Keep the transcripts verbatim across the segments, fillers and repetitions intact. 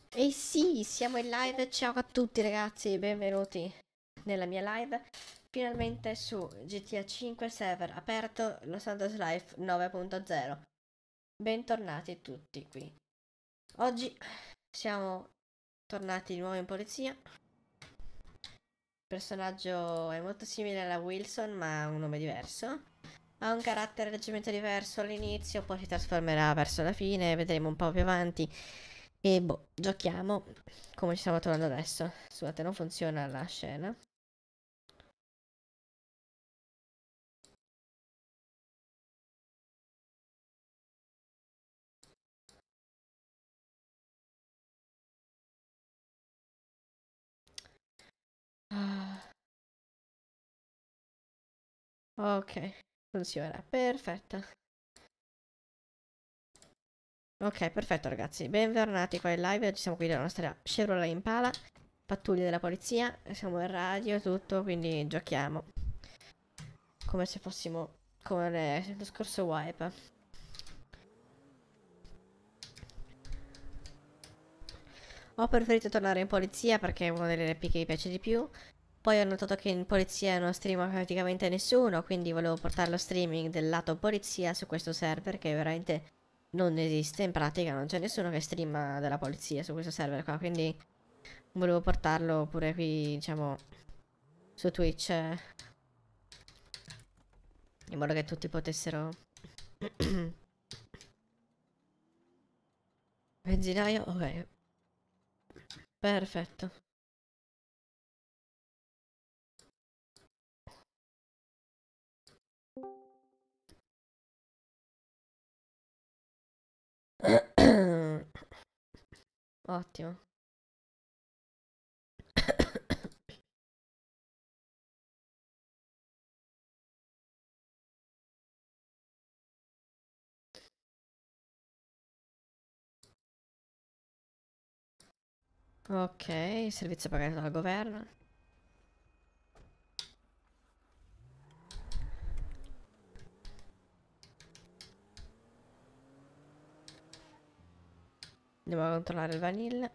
E sì, siamo in live. Ciao a tutti ragazzi, benvenuti nella mia live. Finalmente su G T A cinque server aperto Los Santos Life nove punto zero. Bentornati tutti qui. Oggi siamo tornati di nuovo in polizia. Il personaggio è molto simile alla Wilson, ma ha un nome diverso. Ha un carattere leggermente diverso all'inizio, poi si trasformerà verso la fine, vedremo un po' più avanti. E boh, giochiamo come ci stiamo trovando adesso. Scusate, non funziona la scena. Ah, ok, funziona, perfetto. Ok, perfetto ragazzi, bentornati qua in live. Oggi siamo qui nella nostra Chevrolet Impala, pattuglie della polizia, siamo in radio e tutto, quindi giochiamo. Come se fossimo come lo scorso wipe. Ho preferito tornare in polizia perché è una delle rap che mi piace di più. Poi ho notato che in polizia non streama praticamente nessuno, quindi volevo portare lo streaming del lato polizia su questo server che veramente non esiste, in pratica non c'è nessuno che streama della polizia su questo server qua, quindi volevo portarlo pure qui, diciamo, su Twitch, eh, in modo che tutti potessero... Benzinaio? Ok, perfetto. Ottimo. Ok, servizio pagato dal governo. Andiamo a controllare il vanilla.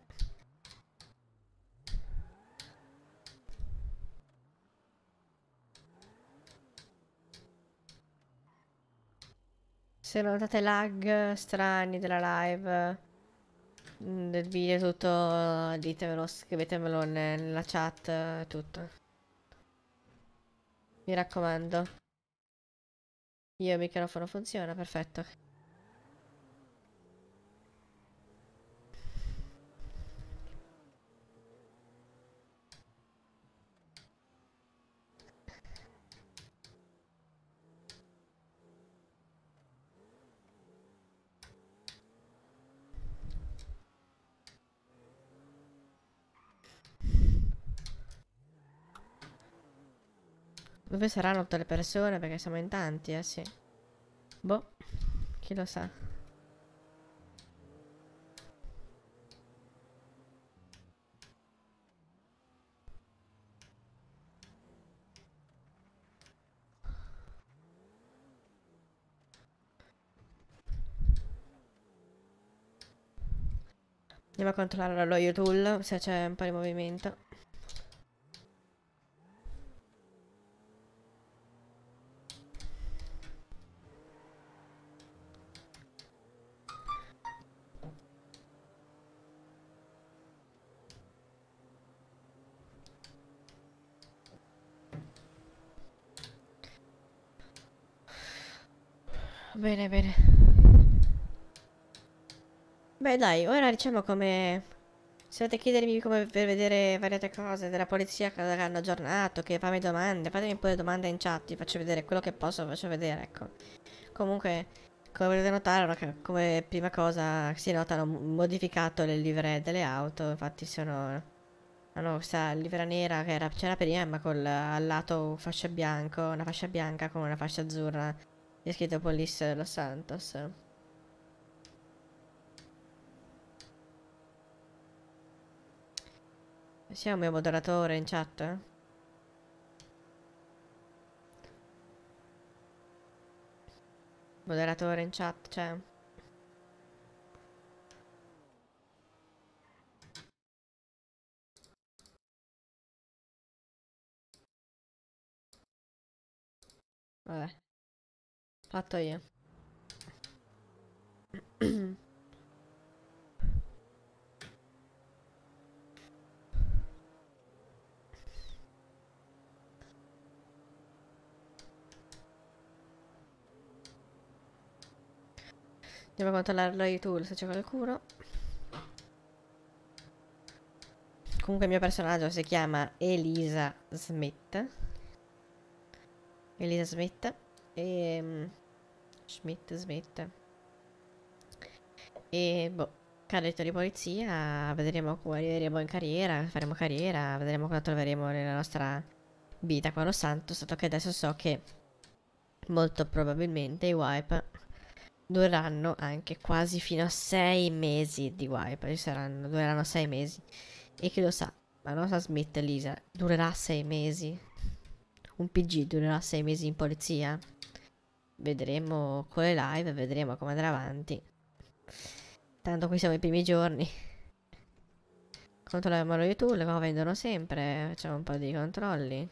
Se notate lag strani della live, mm, del video, tutto, ditemelo, scrivetemelo ne- nella chat, eh, tutto. Mi raccomando. Io il microfono funziona, perfetto. Dove saranno tutte le persone? Perché siamo in tanti, eh sì. Boh, chi lo sa. Andiamo a controllare lo YouTube se c'è un po' di movimento. Bene, bene. Beh, dai, ora diciamo come... Se volete chiedermi come per vedere variate cose della polizia che hanno aggiornato, che fammi domande, fatemi pure domande in chat, vi faccio vedere quello che posso, faccio vedere, ecco. Comunque, come potete notare, che come prima cosa si nota hanno modificato le livree delle auto, infatti sono... Hanno questa livrea nera che era, c'era prima, ma col al lato fascia bianco, una fascia bianca con una fascia azzurra, e scritto Police Los Santos. Sia un mio moderatore in chat? Moderatore in chat, cioè... Vabbè. Fatto io. Andiamo a controllare lo tool se c'è qualcuno. Comunque il mio personaggio si chiama Elisa Smith. Elisa Smith. E... Schmidt, Smith. E boh, cadetto di polizia, vedremo come arriveremo in carriera, faremo carriera, vedremo cosa troveremo nella nostra vita qua a Los Santos, dato che adesso so che molto probabilmente i wipe dureranno anche quasi fino a sei mesi di wipe, ci saranno, dureranno sei mesi. E chi lo sa, la nostra Smith Elisa durerà sei mesi? Un P G durerà sei mesi in polizia? Vedremo con le live, vedremo come andrà avanti. Tanto qui siamo i primi giorni. Controlliamo lo YouTube, lo vendono sempre. Facciamo un po' di controlli.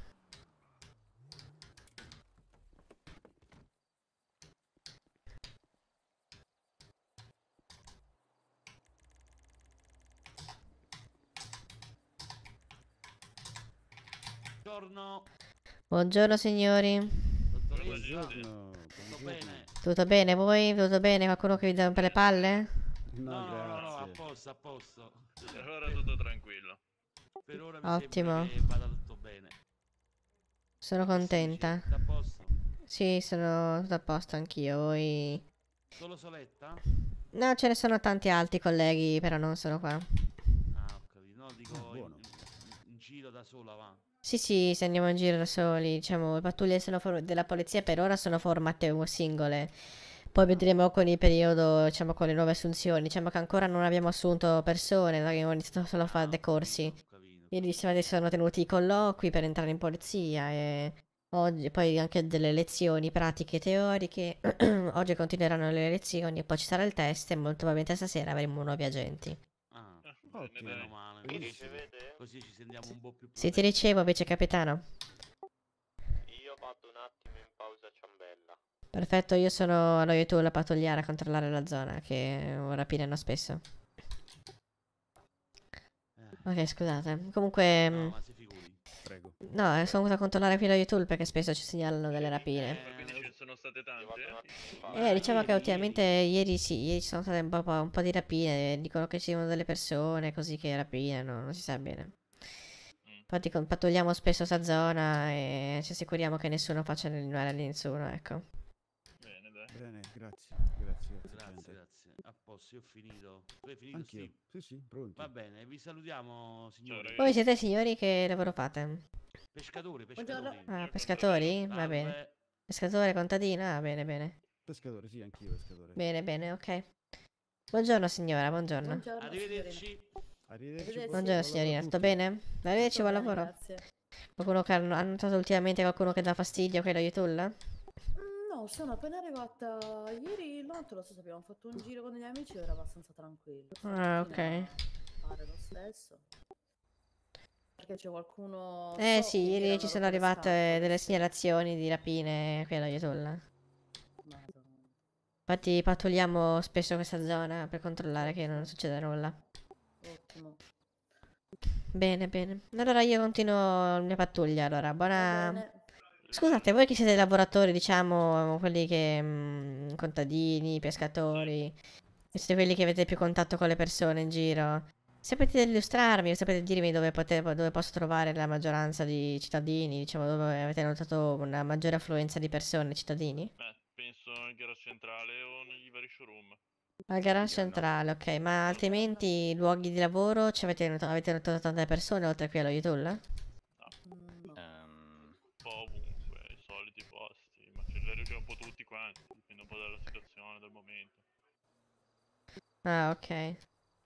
Buongiorno. Buongiorno signori. Buongiorno. Tutto bene? Tutto bene voi? Tutto bene? Qualcuno che vi dà per le palle? No, no, no, no, a posto, a posto. Per ora tutto tranquillo. Per ora mi Ottimo. sembra che vada tutto bene. Sono contenta. Tutto a posto? Sì, sono tutto a posto anch'io. Voi... Solo Soletta? No, ce ne sono tanti altri colleghi, però non sono qua. Ah, ho capito. No, dico Ah, in, in giro da sola, va. Sì, sì, se andiamo in giro da soli, diciamo, le pattuglie sono for- della polizia per ora sono formate singole. Poi vedremo con il periodo, diciamo, con le nuove assunzioni. Diciamo che ancora non abbiamo assunto persone, no? Abbiamo iniziato solo a fare dei corsi. Ho capito. Ieri sera si sono tenuti i colloqui per entrare in polizia e oggi poi anche delle lezioni pratiche e teoriche. Oggi continueranno le lezioni e poi ci sarà il test e molto probabilmente stasera avremo nuovi agenti. Ah, Ah, bene, meno dai. male. Mi Così, ricevete? così ci sentiamo un po' più Sì, ti protetti. ricevo, vice capitano. Io vado un attimo in pausa ciambella. Perfetto, io sono allo YouTube a pattugliare a controllare la zona che rapinano spesso. Eh, Ok, scusate. Comunque, No, mm, ma si figuri. Prego. no, eh, sono venuto a controllare qui lo YouTube perché spesso ci segnalano delle rapine. Ma quindi ce ne sono state tante? Ma Eh, diciamo che ieri- ultimamente ieri- ieri sì, ieri ci sono state un po', un po' di rapine, dicono che ci sono delle persone così che rapinano, non si sa bene. Mm. Infatti con- pattugliamo spesso sta zona e ci assicuriamo che nessuno faccia del male a nessuno, ecco. Bene, dai. Bene, grazie, grazie, Grazie, grazie. grazie. A posto, io ho finito. Tu hai finito, Anch'io, Steve? sì, sì, pronti. Va bene, vi salutiamo, signori. ragazzi. Voi siete signori che lavoro fate? Pescatori, pescatori. Ah, Io pescatori? Va bene. Salve. Pescatore, contadino? Ah, bene, bene. Pescatore, sì, anch'io pescatore. Bene, bene, ok. Buongiorno signora, buongiorno. Buongiorno, Arrivederci. Arrivederci. Arrivederci. Buongiorno buon lavoro a signorina, tutto tutti. bene? Arrivederci, buon bene, lavoro. grazie. Qualcuno che ha ha notato ultimamente qualcuno che dà fastidio, quello Yutulla? Mm, No, sono appena arrivata ieri, l'altro lo stesso, abbiamo fatto un giro con gli amici, era abbastanza tranquillo. Ah, Stamattina ok. pare lo stesso. Perché c'è qualcuno... Eh so sì, che ieri tirano ci sono rotto le arrivate scatole, delle sì. segnalazioni di rapine, quello Yutulla. Madonna. Infatti pattugliamo spesso questa zona per controllare che non succeda nulla. Ottimo. Bene, bene. Allora io continuo la mia pattuglia, allora. Va Buona... bene. Scusate, voi che siete lavoratori, diciamo, quelli che... mm, contadini, pescatori, e siete quelli che avete più contatto con le persone in giro, sapete illustrarmi, sapete dirmi dove, potevo, dove posso trovare la maggioranza di cittadini, diciamo, dove avete notato una maggiore affluenza di persone, cittadini? Beh, penso al garage centrale o negli vari showroom. Al garage Sì, no. centrale, ok, ma altrimenti luoghi di lavoro ci avete notato, avete notato tante persone oltre qui allo YouTube? Mm, no. Un po' ovunque, i soliti posti. Macellario c'è un po' tutti quanti, dipende un po' dalla situazione, dal momento. Ah, ok.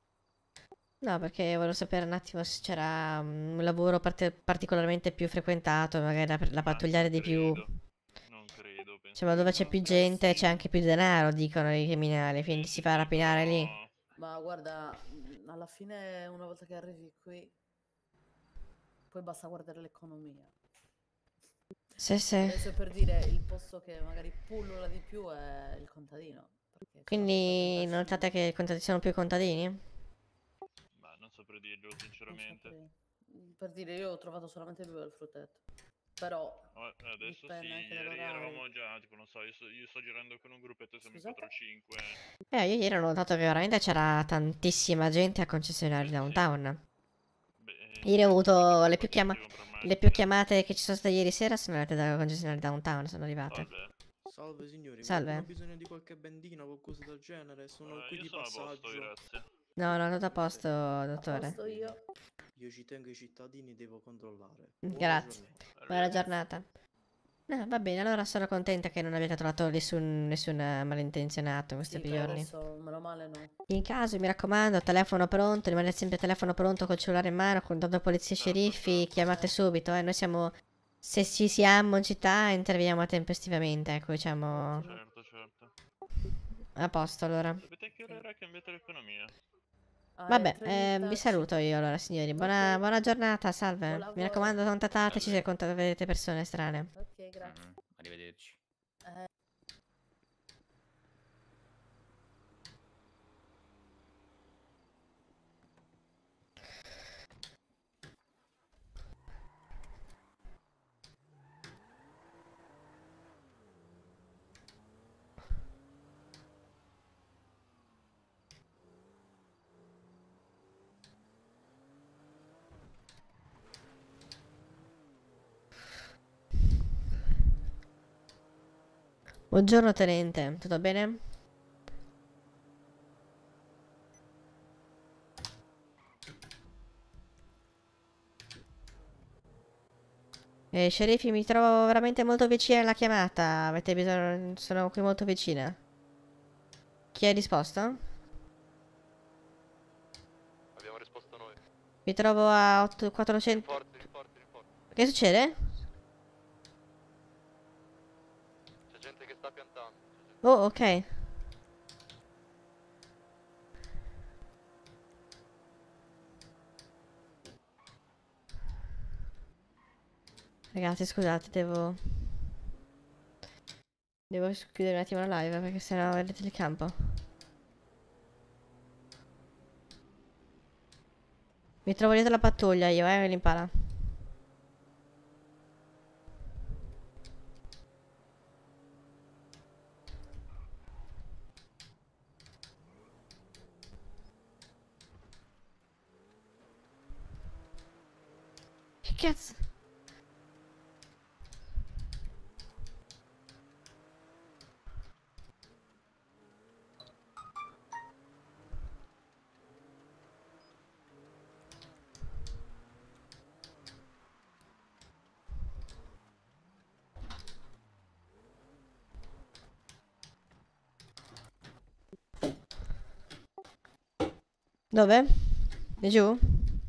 No, perché volevo sapere un attimo se c'era mm, un lavoro parte- particolarmente più frequentato, magari da, da Ma pattugliare non di più. credo. Non credo, penso Cioè, ma che dove c'è sono più sempre gente c'è simili. anche più denaro, dicono i criminali, Sì, quindi sì, si fa sì, rapinare lì. però... Ma guarda, mm, alla fine una volta che arrivi qui, poi basta guardare l'economia. Sì, sì. Adesso per dire il posto che magari pullula di più è il contadino. perché Quindi c'è notate che i contadini sono più contadini? Ma non saprei dirglielo Non sinceramente. saprei. Per dire, io ho trovato solamente due al frutteto. Però No, eh, adesso sì, dipende anche ieri dall'orario. eravamo già, tipo, non so, io sto, io sto girando con un gruppetto, siamo Scusate? in quattro cinque. Eh, io ieri ho notato che veramente c'era tantissima gente a concessionario Sì, sì. downtown. Beh, Ieri ho sì, avuto soprattutto le qua più, che chiama- si compra le macchine. più chiamate che ci sono state ieri sera sono andate da concessionario downtown, sono arrivate. Salve. Salve signori, mi Salve. avevano bisogno di qualche bendina o qualcosa del genere, sono Eh, qui io di sono a posto, passaggio. grazie. No, no, tutto a posto, A dottore. posto io. Io ci tengo i cittadini, devo controllare. Buona Grazie. giornata. Buona giornata. No, va bene, allora sono contenta che non abbiate trovato nessun, nessun eh, malintenzionato in questi Sì, più per giorni. adesso meno male no. In caso, mi raccomando, telefono pronto, rimanete sempre telefono pronto col cellulare in mano, contato polizia e Certo, sceriffi, certo. chiamate subito, eh. Noi siamo, se ci siamo in città, interveniamo tempestivamente, ecco, diciamo, Certo, certo. a posto allora. Sapete che ora era cambiata l'economia? Ah, Vabbè, tre eh, vi minuti. saluto io allora, signori. Buona, Ok. buona giornata, salve. Buon Mi lavoro. raccomando, contattateci Salve. se cont- vedete persone strane. Ok, grazie. Mhm, arrivederci. Eh, Buongiorno tenente, tutto bene? Eh, sceriffi, mi trovo veramente molto vicina alla chiamata. Avete bisogno... Sono qui molto vicina. Chi ha risposto? Abbiamo risposto noi. Mi trovo a otto- quattrocento... Rinforzi, rinforzi, rinforzi. Che succede? C'è gente che sta piantando. Oh, ok. Ragazzi, scusate, devo... Devo chiudere un attimo la live perché sennò vedete il campo. Mi trovo dietro la pattuglia io, eh, l'impala. Che cazzo? Dove? Di giù?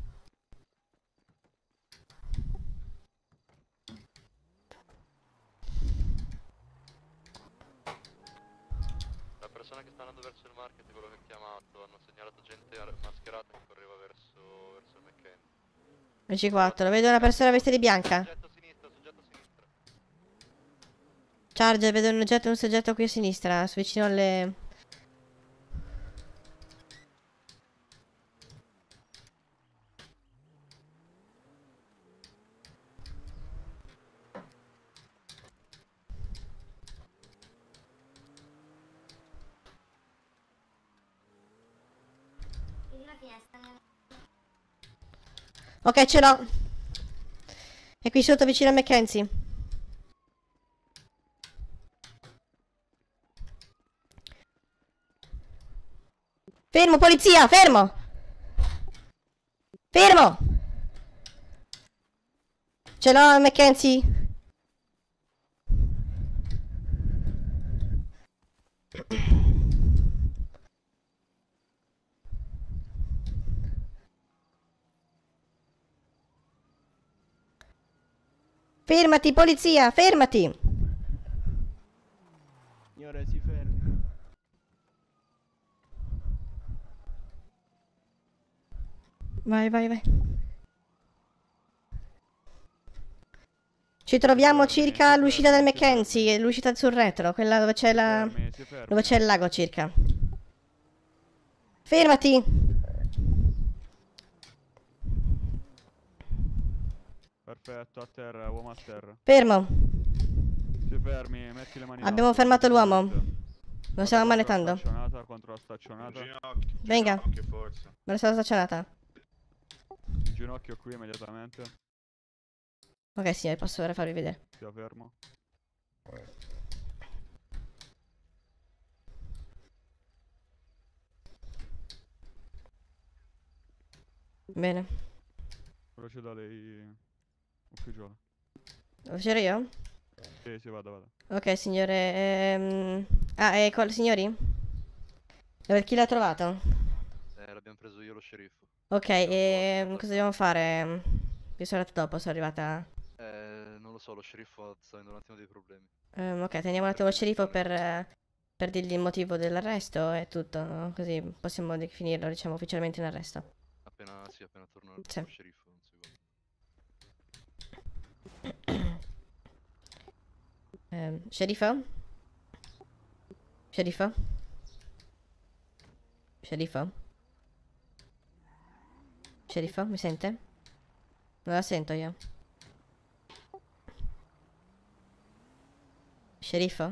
La persona che sta andando verso il market, quello che ha chiamato, hanno segnalato gente ar- mascherata che correva verso, verso il McKenzie. C quattro, vedo una persona vestita di bianca. Soggetto a sinistra, soggetto a sinistra. Charger, vedo un oggetto, un soggetto qui a sinistra, vicino alle... Ok, ce l'ho. È qui sotto vicino a Mackenzie. Fermo, polizia, fermo! Fermo! Ce l'ho a Mackenzie. Fermati, polizia, fermati! Signore, si fermi. Vai, vai, vai. Ci troviamo Si fermi, circa si l'uscita del fermi, si Mackenzie, l'uscita sul retro, quella dove c'è Si la... fermi, si fermi. dove c'è il lago circa. Fermati! Perfetto, a terra, uomo a terra. Fermo. Si fermi, metti le mani in Abbiamo alto, fermato l'uomo. immediatamente. Lo stiamo Vada contro la manetando. staccionata, contro la staccionata. Ginocchio, Venga. ginocchio, forza. Me la sono staccionata. In ginocchio qui immediatamente. Ok, signore, posso ora farvi vedere. Stia fermo. Bene. Proceda lei, ufficiale. Lo c'ero io? Sì, sì, vada, vada. Ok, signore. Ehm... Ah, e col signori? Dove- Chi l'ha trovato? Eh, l'abbiamo preso io lo sceriffo. Ok, e cosa dobbiamo fare? Vi sono arrivata dopo, sono arrivata. Eh, non lo so, lo sceriffo sta avendo un attimo dei problemi. Ehm, ok, teniamo un attimo il sceriffo per, eh, per dirgli il motivo dell'arresto e tutto, no? Così possiamo definirlo, diciamo, ufficialmente in arresto. Appena, sì, appena torna Sì. lo sceriffo, un secondo. Ehm, sceriffo? Sceriffo? Sceriffo? Sceriffo, mi sente? Non la sento io. Sceriffo?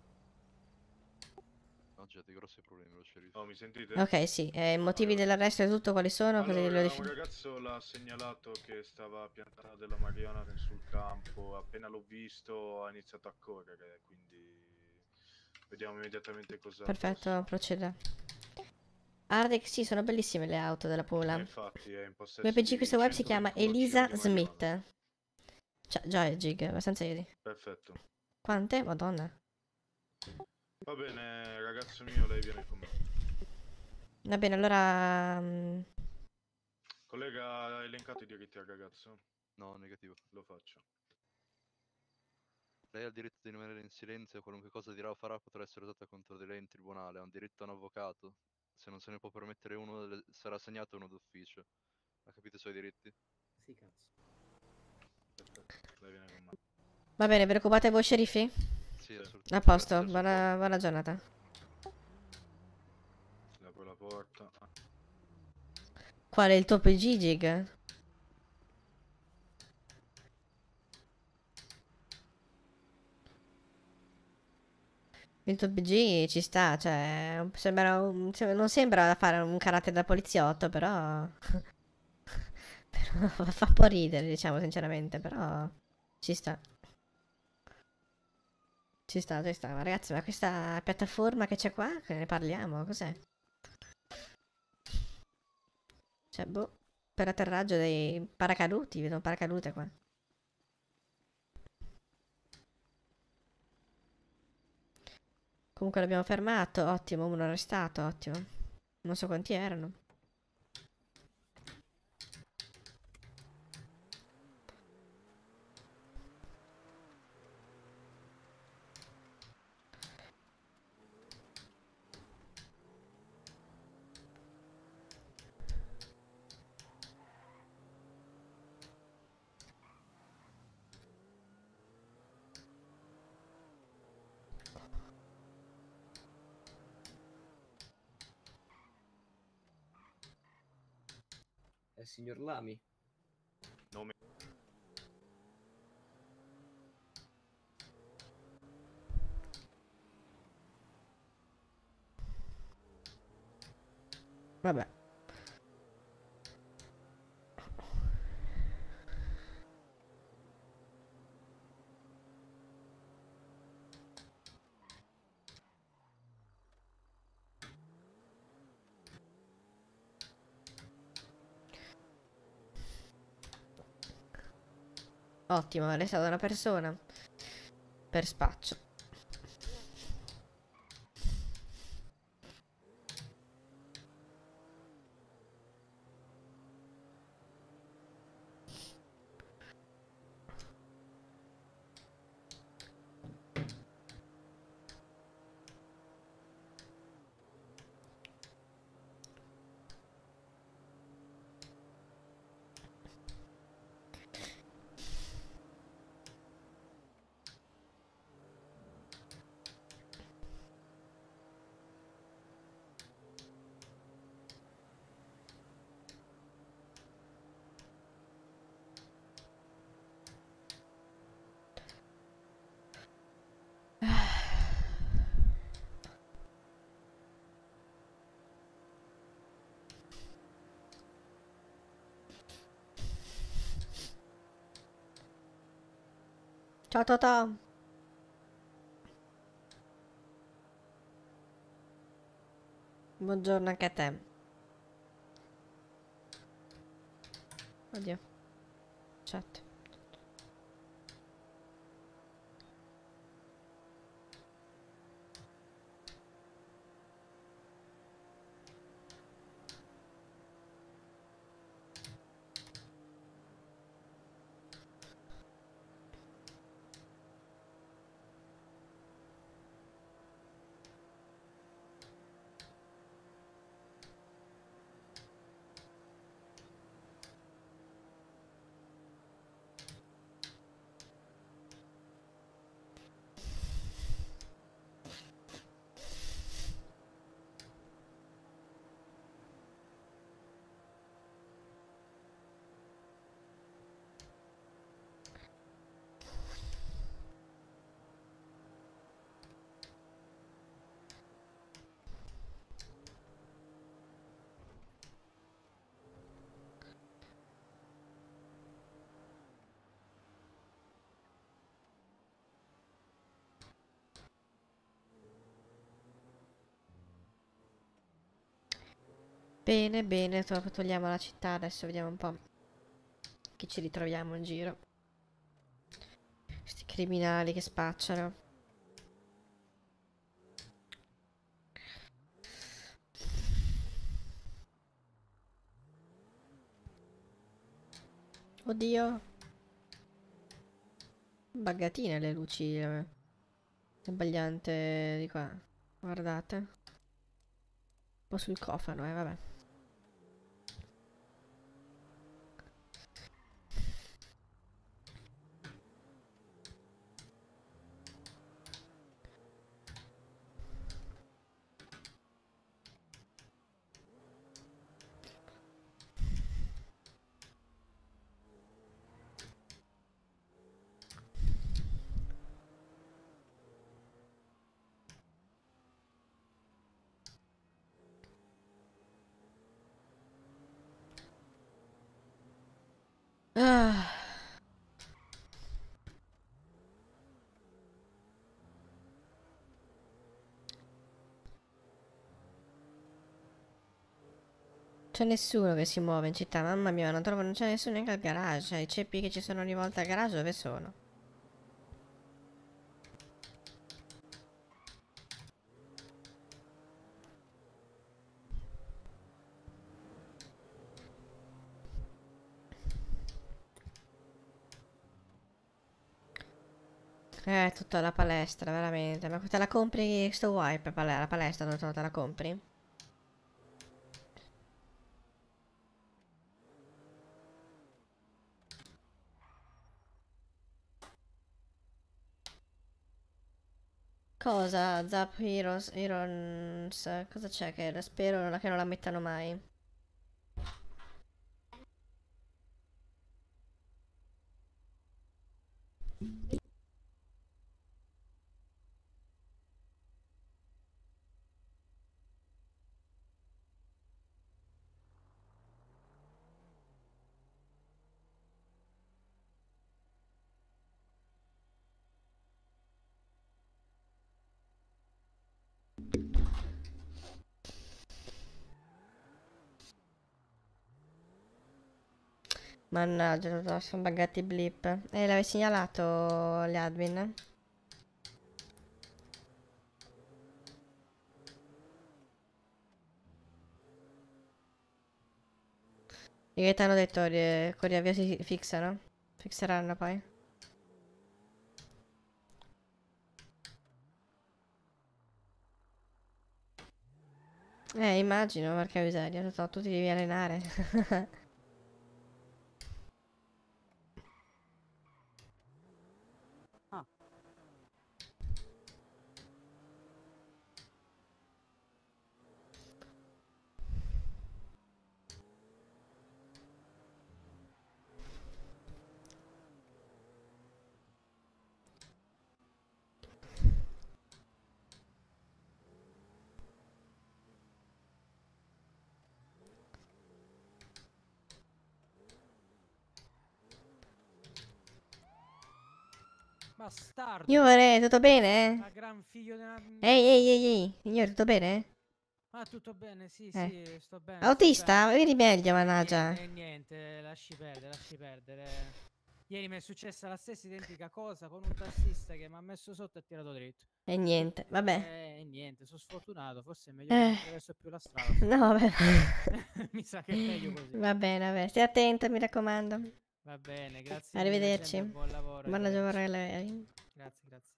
Oggi ha dei grossi problemi lo sceriffo. Oh, mi sentite? Ok, sì. E i motivi dell'arresto e tutto quali sono? Così lo Allora, un definiamo. ragazzo l'ha segnalato che stava piantando della marijuana sul campo. Appena l'ho visto ha iniziato a correre, quindi vediamo immediatamente cosa Perfetto, proceda. Ardek, sì, sono bellissime le auto della possa- Pula. Eh, infatti è in possesso Come P G di questa web si chiama centoventidue Elisa chili di marijuana. Smith. Cioè, già è gig, abbastanza easy. Perfetto. Quante? Madonna. Va bene, ragazzo mio, lei viene con me. Va bene, allora... mm, Collega, ha elencato i diritti al ragazzo? No, negativo. Lo faccio. Lei ha il diritto di rimanere in silenzio, qualunque cosa dirà o farà potrà essere usata contro di lei in tribunale, ha un diritto a un avvocato. Se non se ne può permettere uno, le- sarà assegnato uno d'ufficio. Ha capito i suoi diritti? Sì, cazzo. Perfetto, lei viene con me. Va bene, vi occupate voi, sceriffi? Sì, assolutamente. A posto, Grazie del buona, buona giornata. Le apro la porta. Qual è il tuo P G, Gig? Il tuo P G ci sta, cioè, sembra un- cioè, non sembra fare un carattere da poliziotto, però... però fa un po' ridere, diciamo, sinceramente, però ci sta. Ci sta, ci sta. Ma ragazzi, ma questa piattaforma che c'è qua, che ne parliamo, cos'è? Cioè, boh, per atterraggio dei paracaduti, vedo un paracadute qua. Comunque l'abbiamo fermato, ottimo, uno arrestato, ottimo. Non so quanti erano. È il signor Lamy? Nome. Vabbè. Ottimo, arrestato una persona. Per spaccio. Ciao Totò. Buongiorno anche a te. Oddio. Chat. Bene, bene, to- togliamo la città, adesso vediamo un po' chi ci ritroviamo in giro. Questi criminali che spacciano. Oddio. Buggatine le luci. eh. Sbagliante di qua. Guardate. Un po' sul cofano, eh, vabbè. Ah. C'è nessuno che si muove in città, mamma mia, non trovo, non c'è nessuno neanche al garage. I ceppi che ci sono ogni volta al garage dove sono? Eh, tutta la palestra, veramente. Ma te la compri sto wipe, pale- la palestra, dove te la compri? Cosa? Zap Heroes, Heroes, cosa c'è che spero non- che non la mettano mai? Mannaggia, sono buggati i blip. E l'avevi segnalato gli admin? E che ti hanno detto che con riavvio si fixano? Fixeranno poi? Eh, immagino, perché miseria, tu ti devi allenare. Bastardo. Signore, tutto bene? Ma gran figlio di una... Ehi, ehi, ehi, ehi. Signore, tutto bene? Ah, tutto bene, sì, Eh. sì, sto bene. sto Autista? bene. Vedi meglio, Eh, mannaggia. Niente, eh, niente, lasci perdere, lasci perdere. Ieri mi è successa la stessa identica cosa con un tassista che mi ha messo sotto e ha tirato dritto. E niente, vabbè. E niente, sono sfortunato, forse è meglio Eh. che non attraverso più la strada. No, vabbè. Mi sa che è meglio così. Va bene, vabbè. Stai attento, mi raccomando. Va bene, grazie. Arrivederci. Mille, buon lavoro. Buon arrivederci. lavoro. Grazie, grazie.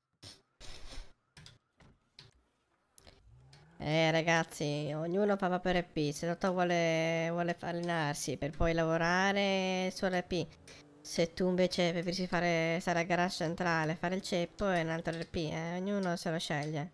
Eh ragazzi, ognuno fa per R P, se Totò vuole, vuole allenarsi per poi lavorare su R P, se tu invece preferisci fare, stare al garage centrale, fare il ceppo è un altro R P, eh? Ognuno se lo sceglie.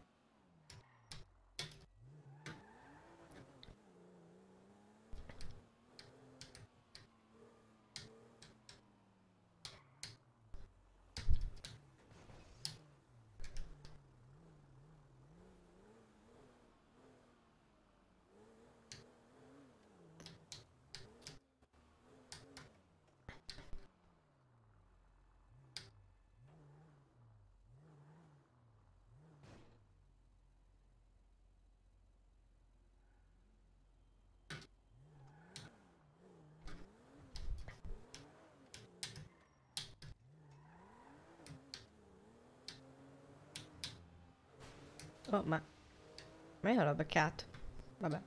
Oh, ma... Ma io l'ho beccato. Vabbè.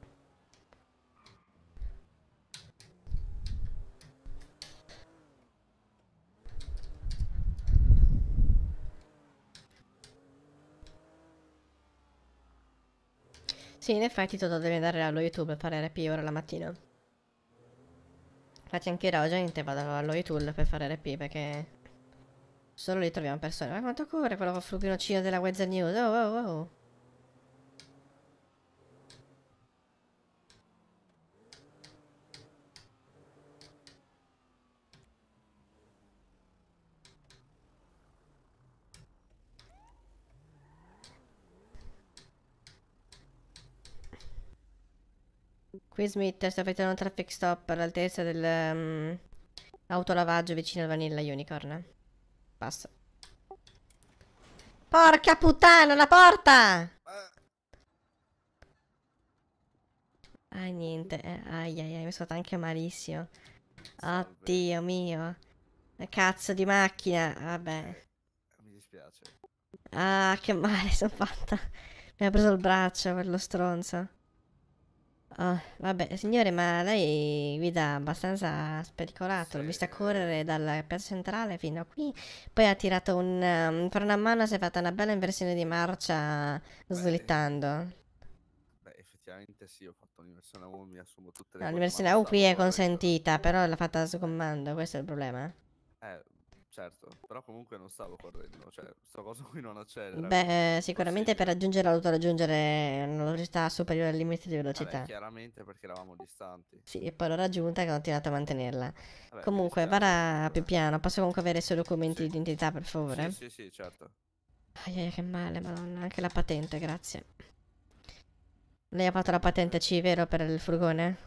Sì, in effetti Totò deve andare allo YouTube a fare R P ora la mattina. Infatti anche io gente vado allo YouTube per fare R P perché... Solo lì troviamo persone. Ma quanto corre quello flupinocino della Weather News? Oh, oh, oh. Qui Smith sta effettuando un traffic stop all'altezza del um, autolavaggio vicino al Vanilla Unicorn. Passa. Porca puttana, la porta! Ah, niente. Eh, ai ai ai, mi è stato anche malissimo. Oddio mio. Cazzo di macchina. Vabbè. Mi dispiace. Ah, che male sono fatta. Mi ha preso il braccio quello stronzo. Oh, vabbè, signore, ma lei guida abbastanza spericolato. L'ho vista correre dalla piazza centrale fino a qui. Poi ha tirato un um, freno a mano, si è fatta una bella inversione di marcia slittando. Beh, effettivamente sì, ho fatto un'inversione a U, mi assumo tutte le No, colpe, l'università ma non U qui stavo è correndo. consentita, però l'ha fatta su comando, questo è il problema. Eh, certo, però comunque non stavo correndo, cioè, sto cosa qui non accelera. Beh, sicuramente per raggiungere l'auto raggiungere una velocità superiore al limite di velocità. Vabbè, chiaramente perché eravamo distanti. Sì, e poi l'ho raggiunta e ho continuato a mantenerla. Vabbè, Comunque, mi dispiace, vada più piano. Posso comunque avere i suoi documenti Sì. di identità, per favore? Sì, sì, sì, certo. Ai, ai, che male, madonna. Anche la patente, grazie. Lei ha fatto la patente C, vero, per il furgone?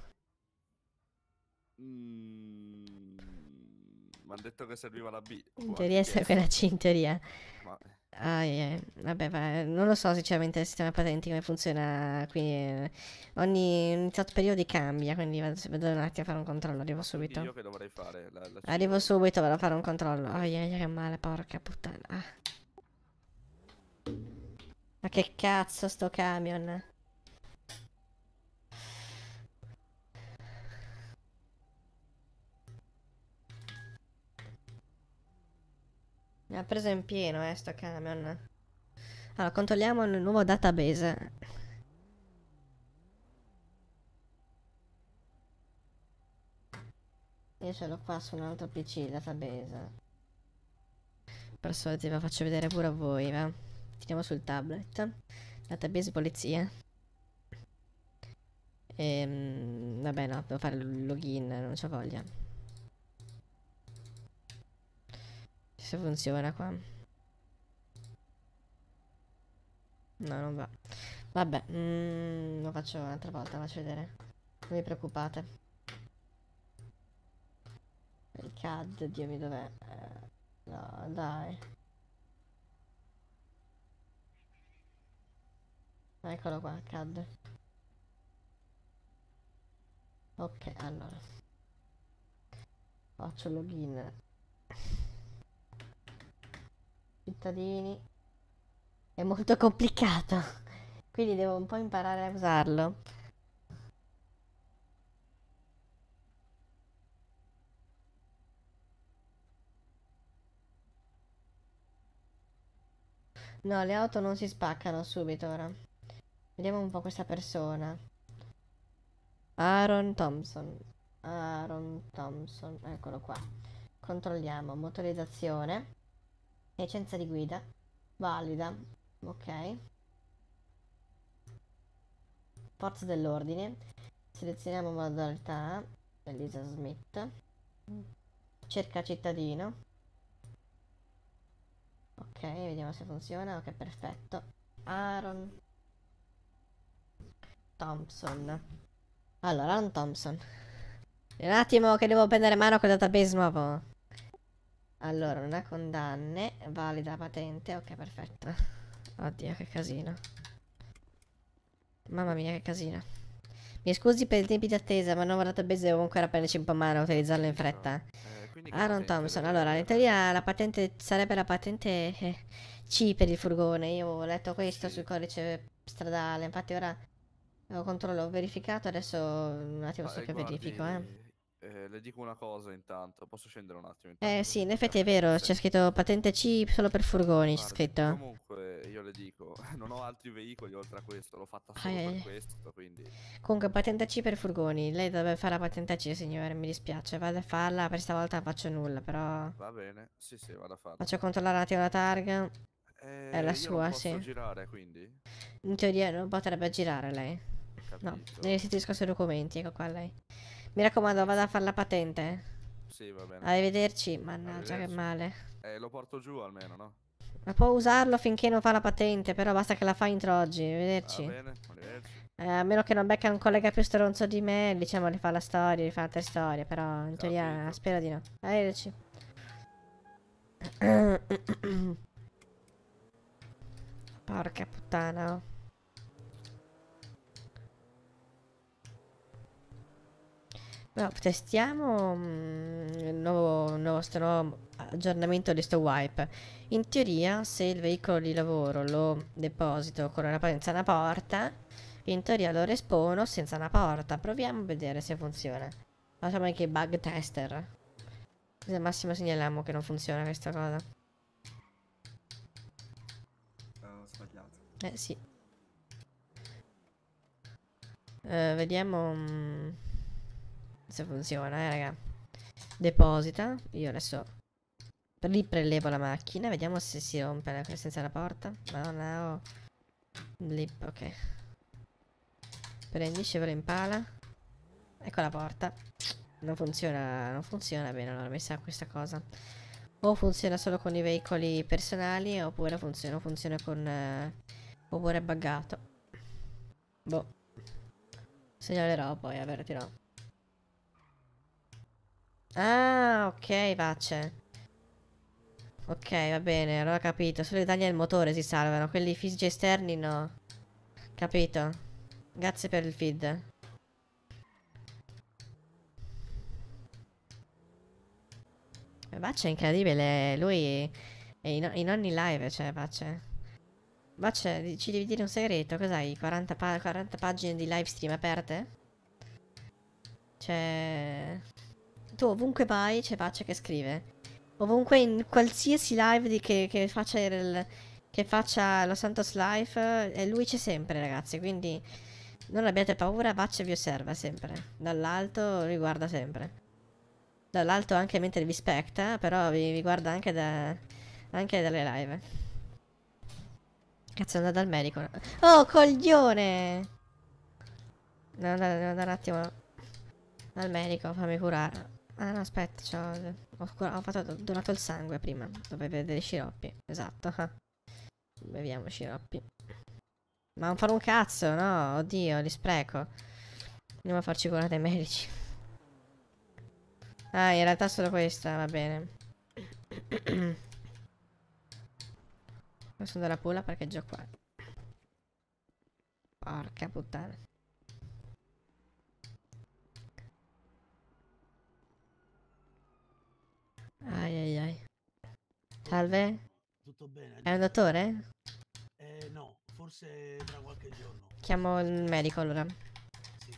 Mm, mi hanno detto che serviva la B. In Ho teoria anche è quella C, chiesto. in teoria. Ma Ai, ai. Vabbè, va- non lo so sinceramente il sistema patenti come funziona qui. eh, Ogni, ogni tot periodi cambia, quindi vado, vedo un attimo a fare un controllo, arrivo quindi subito. io che dovrei fare? La, la C Arrivo o- subito, vado a fare un controllo. Ai, ai, ai, che male, porca puttana. Ah. Ma che cazzo sto camion? Mi ha preso in pieno, eh, sto camion. Allora, controlliamo il nuovo database. Io ce l'ho qua su un altro P C, il database. Per solito ve faccio vedere pure a voi, va? Tiriamo sul tablet. Database polizia. Ehm, vabbè, no, devo fare il login, non c'ho voglia. Se funziona qua. No, non va. Vabbè, mm, lo faccio un'altra volta, faccio vedere. Non vi preoccupate. Il C A D, Dio mio, dov'è? Eh, No, dai. Eccolo qua, cadde. Ok, allora. Faccio login. Cittadini. È molto complicato. Quindi devo un po' imparare a usarlo. No, le auto non si spaccano subito ora. Vediamo un po' questa persona. Aaron Thompson. Aaron Thompson, eccolo qua. Controlliamo motorizzazione. Licenza di guida. Valida. Ok. Forze dell'ordine. Selezioniamo modalità. Elisa Smith. Cerca cittadino. Ok, vediamo se funziona. Ok, perfetto. Aaron Thompson. Allora, Aaron Thompson. Un attimo che devo prendere mano col database nuovo. Allora, non ha condanne. Valida patente. Ok, perfetto. Oddio, che casino. Mamma mia, che casino. Mi scusi per i tempi di attesa, ma il nuovo database devo ancora prenderci un po' mano a utilizzarlo in fretta. Aaron Thompson. Allora, in teoria la patente sarebbe la patente eh, C per il furgone. Io ho letto questo sul codice stradale. Infatti ora ho controllo, ho verificato. Adesso un attimo Ma, so eh, che guardi, verifico, eh. eh, le dico una cosa intanto, posso scendere un attimo? Eh intanto, sì, in così effetti è capisco vero, se- c'è scritto patente C solo per furgoni, c'è Guardi, scritto. comunque io le dico, non ho altri veicoli oltre a questo, l'ho fatta solo Ai, ai, per ai. questo, quindi... Comunque patente C per furgoni. Lei dovrebbe fare la patente C, signore, mi dispiace. Vado a farla, per stavolta non faccio nulla, però... Va bene, sì sì, vado a farlo. Faccio controllare un attimo la targa. Eh, È la io sua, non posso sì. girare, quindi? In teoria non potrebbe girare lei. No, Capito. ne restituisco i suoi documenti, ecco qua lei. Mi raccomando, vada a fare la patente. Sì, va bene. Arrivederci. Mannaggia, che Arrivederci. male. Eh, lo porto giù almeno, no? Ma può usarlo finché non fa la patente, però basta che la fa entro oggi. Va Arrivederci. bene, arrivederci. Eh, a meno che non becca un collega più stronzo di me, diciamo, li fa la storia, li fa altre storie, però in teoria Capito. spero di no. Arrivederci. Porca puttana, oh. No, testiamo mm, il nuovo, nuovo, sto nuovo aggiornamento di sto wipe. In teoria, se il veicolo di lavoro lo deposito con una senza una porta, in teoria lo respawno senza una porta. Proviamo a vedere se funziona. Facciamo anche i bug tester. Così al massimo segnaliamo che non funziona questa cosa. Ho sbagliato. Eh sì. Eh, vediamo mm, se funziona, eh raga. Deposita. Io adesso riprelevo la macchina. Vediamo se si rompe la- senza la porta. Madonna, oh. Blip, ok. Prendi, scivolo in pala. Ecco la porta. Non funziona, non funziona bene, allora mi sa questa cosa. O funziona solo con i veicoli personali, oppure funziona, funziona con... eh, oppure è buggato. Boh. Segnalerò poi, avvertirò. Ah, ok, pace. Ok, va bene, allora ho capito. Solo i danni al motore si salvano, quelli fisici esterni no. Capito. Grazie per il feed. Baccia è incredibile, lui è in, in ogni live, cioè Baccia. Baccia, di- ci devi dire un segreto, cos'hai? quaranta, pa- quaranta pagine di live stream aperte? Cioè... Tu ovunque vai c'è Baccia che scrive. Ovunque in qualsiasi live di che, che faccia il... che faccia lo Santos Life, e lui c'è sempre, ragazzi, quindi non abbiate paura, Baccia vi osserva sempre. Dall'alto vi guarda sempre. Dall'alto anche mentre vi specta, però vi, vi guarda anche da anche dalle live. Cazzo, è andato dal medico. Oh, coglione! Devo andare, devo andare un attimo dal medico, fammi curare. Ah no, aspetta, c'ho, ho, cura- ho fatto, ho donato il sangue prima. Dovevo vedere i sciroppi. Esatto. ah. Beviamo sciroppi. Ma non fare un cazzo, no? Oddio, li spreco. Andiamo a farci curare dai medici. Ah, in realtà solo questa, va bene. Posso andare a Pula perché gioco qua. Porca puttana. Ai ai ai. Salve? Tutto bene? È un dottore? Eh no, forse tra qualche giorno. Chiamo il medico allora. Sì.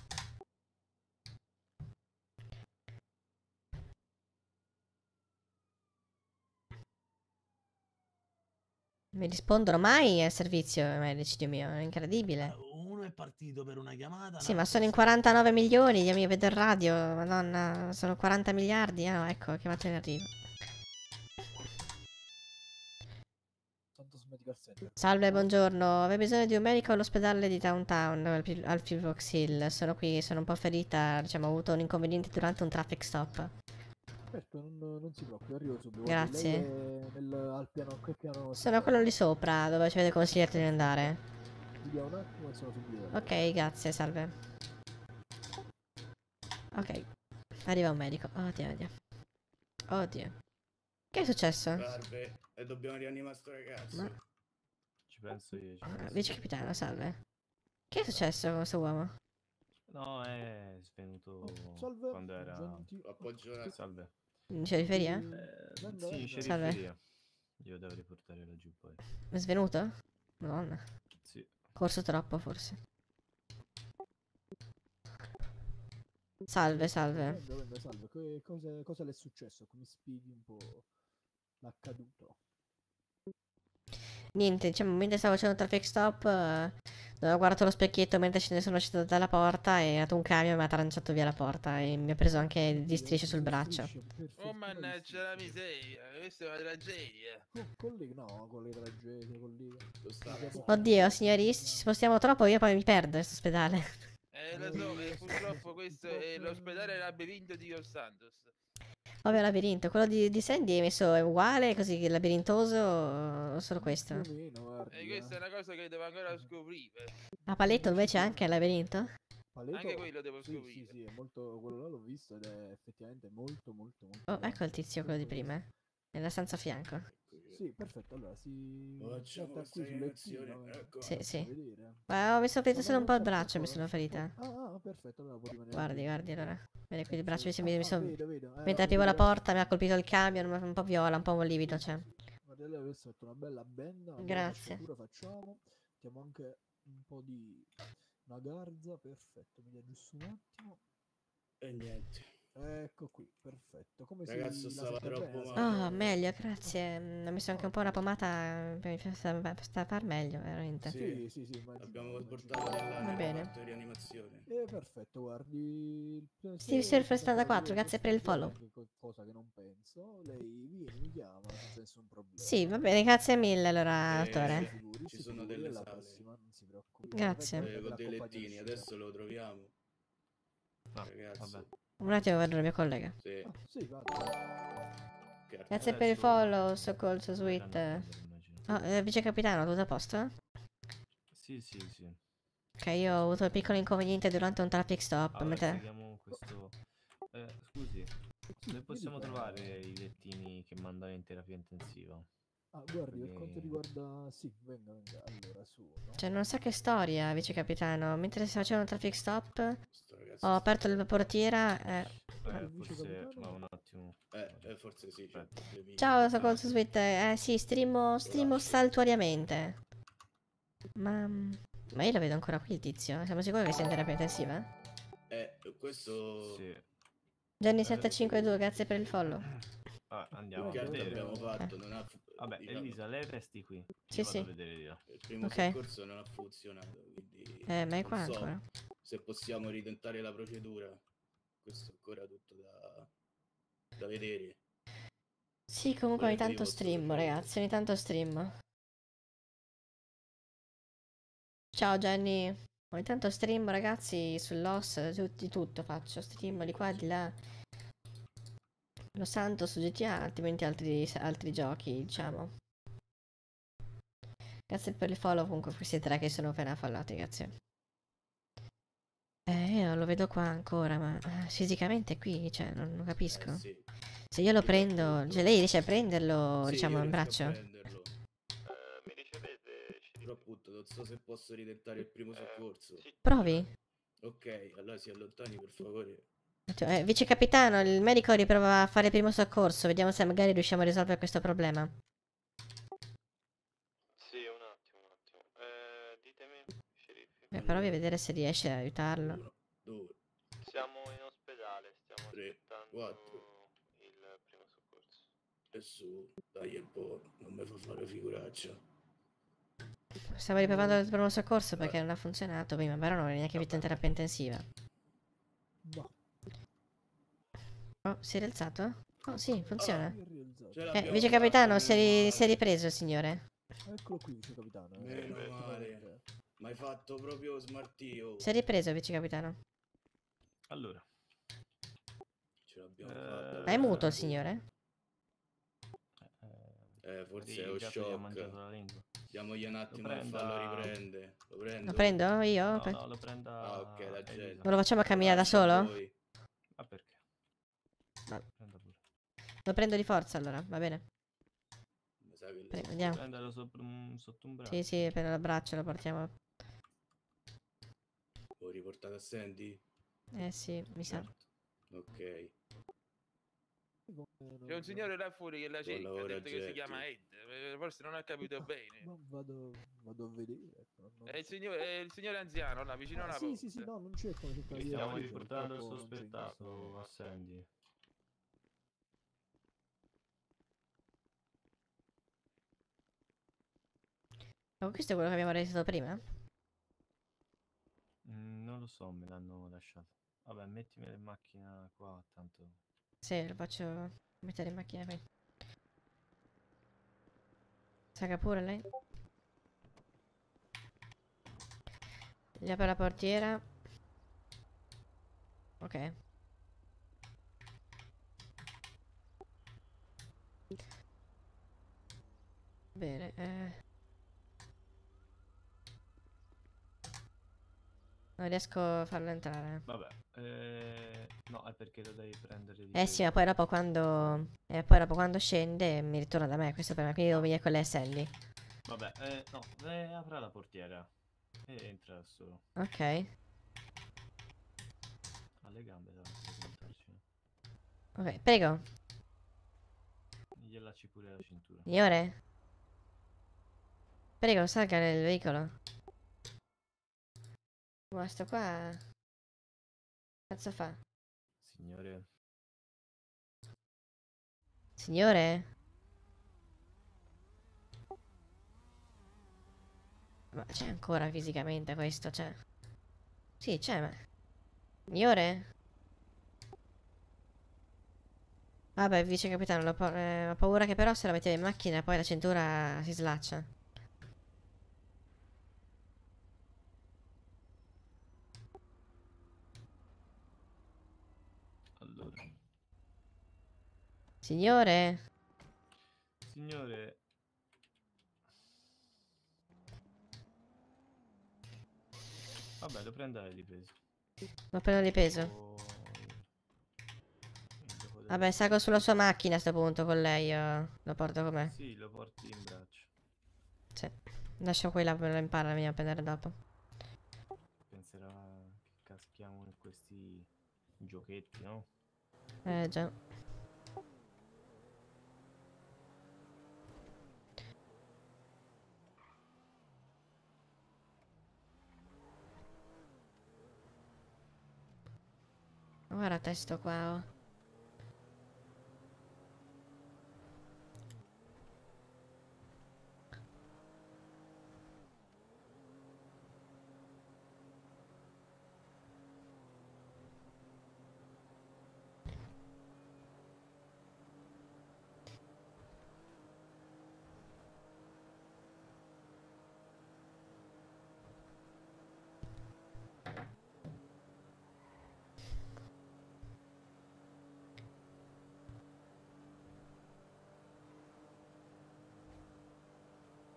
Mi rispondono mai al servizio medici, Dio mio, è incredibile. Uno è partito per una chiamata. Sì, ma sono in quarantanove milioni, Dio mio, vedo il radio, madonna, sono quaranta miliardi, ah, ecco, ho chiamato in arrivo. Salve, buongiorno, avevo bisogno di un medico all'ospedale di Downtown, al, Pil- al Pilbox Hill, sono qui, sono un po' ferita, diciamo, ho avuto un inconveniente durante un traffic stop. Certo, non, non si preoccupi, arrivo subito. Grazie. Lei è nel, al piano, che piano? Sono quello lì sopra, dove ci avete consigliato di andare. Vediamo un attimo e sono subito. Ok, grazie, salve. Ok, arriva un medico. Oddio, oddio. Oddio. Che è successo? Salve, e dobbiamo rianimare sto ragazzo. Ma- Ci penso io. Ci Ah, penso vice io. capitano, salve. Che è successo con questo uomo? No, è svenuto Salve, quando era... genti- Appoggio. Salve. In sceriferia? Eh, venga, sì, venga. sceriferia. Io devo riportare laggiù poi. È svenuto? Madonna. Sì. Corso troppo, forse. Salve, salve. Venga, venga, salve. Che- cosa, cosa le è successo? Come spieghi un po' l'accaduto? Niente, diciamo, mentre stavo facendo un traffic stop, eh, ho guardato lo specchietto mentre ce ne sono uscito dalla porta e è arrivato un camion e mi ha tranciato via la porta e mi ha preso anche di strisce sul braccio. Oh mannaggia la miseria, questa è una tragedia. Oh, collega, no, con le tragedie, collega. Oddio, signori, se ci spostiamo troppo io poi mi perdo in questo ospedale. Eh lo so, e purtroppo questo è l'ospedale labirinto di Los Santos. Ovvio, labirinto. Quello di, di Sandy hai messo è uguale, così labirintoso o solo questo? E questa è una cosa che devo ancora scoprire. A Paletto invece anche il labirinto? Paletto? Anche quello devo sì, scoprire. Sì, sì, è molto, quello là l'ho visto ed è effettivamente molto, molto, molto... Oh, ecco il tizio, quello di prima. Nella stanza a fianco. Sì, perfetto, allora si... Facciamo metta questa qui sul rianimazione, lettino, eh, ecco. Sì, sì. vedere. Ma ho mi sono ferita solo un po' il Guarda, braccio, mi sono ferita. Ah, ah, perfetto, allora può rimanere. Guardi, qui. guardi, allora. Vedi qui il braccio, mi, Ah, mi ah, sono... vedo, vedo. Eh, Mentre aprivo la vedere- porta mi ha colpito il camion, un po' viola, un po' un livido, cioè. Guarda, lei adesso ha fatto una bella benda. una bella Grazie. fasciatura facciamo. Mettiamo anche un po' di... una garza, perfetto. Mi aggiusto un attimo. E niente. Ecco qui, perfetto. Come Ragazzo, si... la stava sente troppo bene? male. Oh, meglio, grazie. Mm, Ho messo anche un po' una pomata per mi sta, sta a far meglio, veramente. Sì, sì, sì, immagino, Abbiamo immagino. portato della Va bene. reparto di rianimazione. Eh, perfetto, guardi... Steve se- Surfer se settantaquattro, sente grazie per il follow. che co- Cosa che non penso, lei viene, mi chiama senza nessun problema. Sì, va bene, grazie mille allora, Eh, dottore. sì, Figuri, ci si sono figuri, delle alla sale. prossima non si preoccupi. Grazie. Venga, Eh, con dei l'accompagno lettini, in uscita. adesso lo troviamo. Ah, Ragazzi. vabbè. Un attimo vedo il mio collega. Sì. Ah, sì, vada. Che- Grazie per il follow, so call, so sweet. Oh, eh, vice capitano, tutto a posto? Sì, sì, sì. Ok, io ho avuto un piccolo inconveniente durante un traffic stop. Allora, mentre- seguiamo questo... Eh, scusi, noi possiamo dica. trovare i lettini che mandano in terapia intensiva? Ah, guardi, per quanto Perché- riguarda... Sì, venga, venga. Allora, su. No? Cioè, non so che storia, vice capitano. Mentre stavo facendo un traffic stop, Sto ragazzo ho aperto la portiera. Eh. Eh, vice forse... capitano? Ma un attimo. Eh, eh, forse sì, c'è problemi. Ciao, so call, so sweet. Eh sì, streamo, streamo saltuariamente. Ma. Ma io lo vedo ancora qui il tizio. Siamo sicuri che sia in terapia intensiva? Eh, questo... Sì. Jenny sette cinque due, grazie per il follow. Ah, andiamo a Che altro vedere. abbiamo fatto? Non ha... Vabbè, diciamo, Elisa, lei resti qui. Sì, Io vado sì. a vedere di là. il primo Ok. soccorso non ha funzionato, quindi... Eh, ma è non qua so ancora. se possiamo ritentare la procedura. Questo è ancora tutto da... da vedere. Sì, comunque ogni Volete tanto io posso stream, vedere. ragazzi, ogni tanto stream. Ciao Jenny. Ogni tanto stream, ragazzi, sull'O S, tu- di tutto faccio. Stream di qua, di là. Lo Santo su G T A, altrimenti altri, altri giochi, diciamo. Grazie per il follow, comunque questi tre che sono appena fallati, grazie. Eh, io lo vedo qua ancora, ma eh, fisicamente qui, cioè, non, non capisco. Eh sì. Se io lo prendo, cioè lei riesce a prenderlo, Sì, diciamo, io in riesco a braccio? prenderlo. mi ricevete? Però appunto non so se posso ritentare il primo soccorso. Provi? Ok, allora si allontani per favore. Cioè, eh, vice capitano, il medico riprova a fare il primo soccorso, vediamo se magari riusciamo a risolvere questo problema. Sì, un attimo, un attimo. Eh, ditemi, sceriffo. Eh, provi a vedere se riesce a aiutarlo. Due, Siamo in ospedale, stiamo tre, aspettando quattro. il primo soccorso. E su, dai un po', non mi fa fare figuraccia. Stavo riprovando il primo soccorso perché non ha funzionato prima, però non è neanche in terapia intensiva. No. Oh, si è rialzato? Oh, sì, funziona. Ce Eh, l'abbiamo vice fatta, capitano, si è, meno ri- male. si è ripreso, signore. Eccolo qui, vice capitano. eh. Meno Eh, male. Ma hai fatto proprio smartio. Si è ripreso, vice capitano. Allora. Ce l'abbiamo fatta. È muto il signore? Eh, forse Sì, è lo il gatto gli ha shock. mangiato la lingua. Diamogli un attimo Lo a prenda- farlo riprendere. Lo prendo? Lo prendo io? No, Per- no, lo prenda. Ah, ok, la Elisa. gente. Non lo facciamo camminare da solo? Poi. Ma perché? No. Prenda pure. Lo prendo di forza allora, va bene. Mi sa che le- Pre- Andiamo. Prendelo sopra un- sotto un braccio. Sì, sì, per il braccio lo portiamo. Ho riportato a Sandy? Eh sì, mi sa. Ok. C'è un signore là fuori che la cerca, ha lavoro, detto che si Getty. chiama Ed, eh, forse non ha capito bene. Ma vado, vado a vedere. ecco, non- non È il so. signore, è il signore anziano là vicino Ah, alla sì, porta. sì, sì, no, non cerco, cerco di Stiamo dire, riportando il purtroppo non c'è in sospettato questo- a Sandy. Ma questo è quello che abbiamo realizzato prima? Mm, non lo so, me l'hanno lasciato. Vabbè, mettimi in macchina qua, tanto. Sì, lo faccio mettere in macchina qui. Saca pure lei. Gli apre la portiera. Ok. Bene, eh. Non riesco a farlo entrare. Vabbè, eh, no, è perché lo devi prendere di Eh sì, peso. ma poi dopo quando... Eh, poi dopo quando scende mi ritorna da me, questo per me, quindi devo venire con le Sandy. Vabbè, eh, no, eh, apra la portiera e entra solo. Ok. Ha le gambe davanti per entrarci. Ok, prego. Gli allacci pure la cintura. Signore? Prego, salga nel veicolo. Ma sto qua... Cazzo fa? Signore, Signore? Ma c'è ancora fisicamente questo, cioè... Sì, c'è, ma... Signore? Vabbè, vice capitano, ho pa- eh, ho paura che però se la metteva in macchina poi la cintura si slaccia. allora. Signore? Signore, vabbè, lo prenda di peso. Lo prendo di peso? O- dopo deve- Vabbè, salgo sulla sua macchina a sto punto con lei, io lo porto con me. Sì, lo porti in braccio. Sì. Lascio qui là, me lo impara, veniamo a prendere dopo. Penserà che caschiamo in questi giochetti, no? Eh già. Guarda testo qua, oh.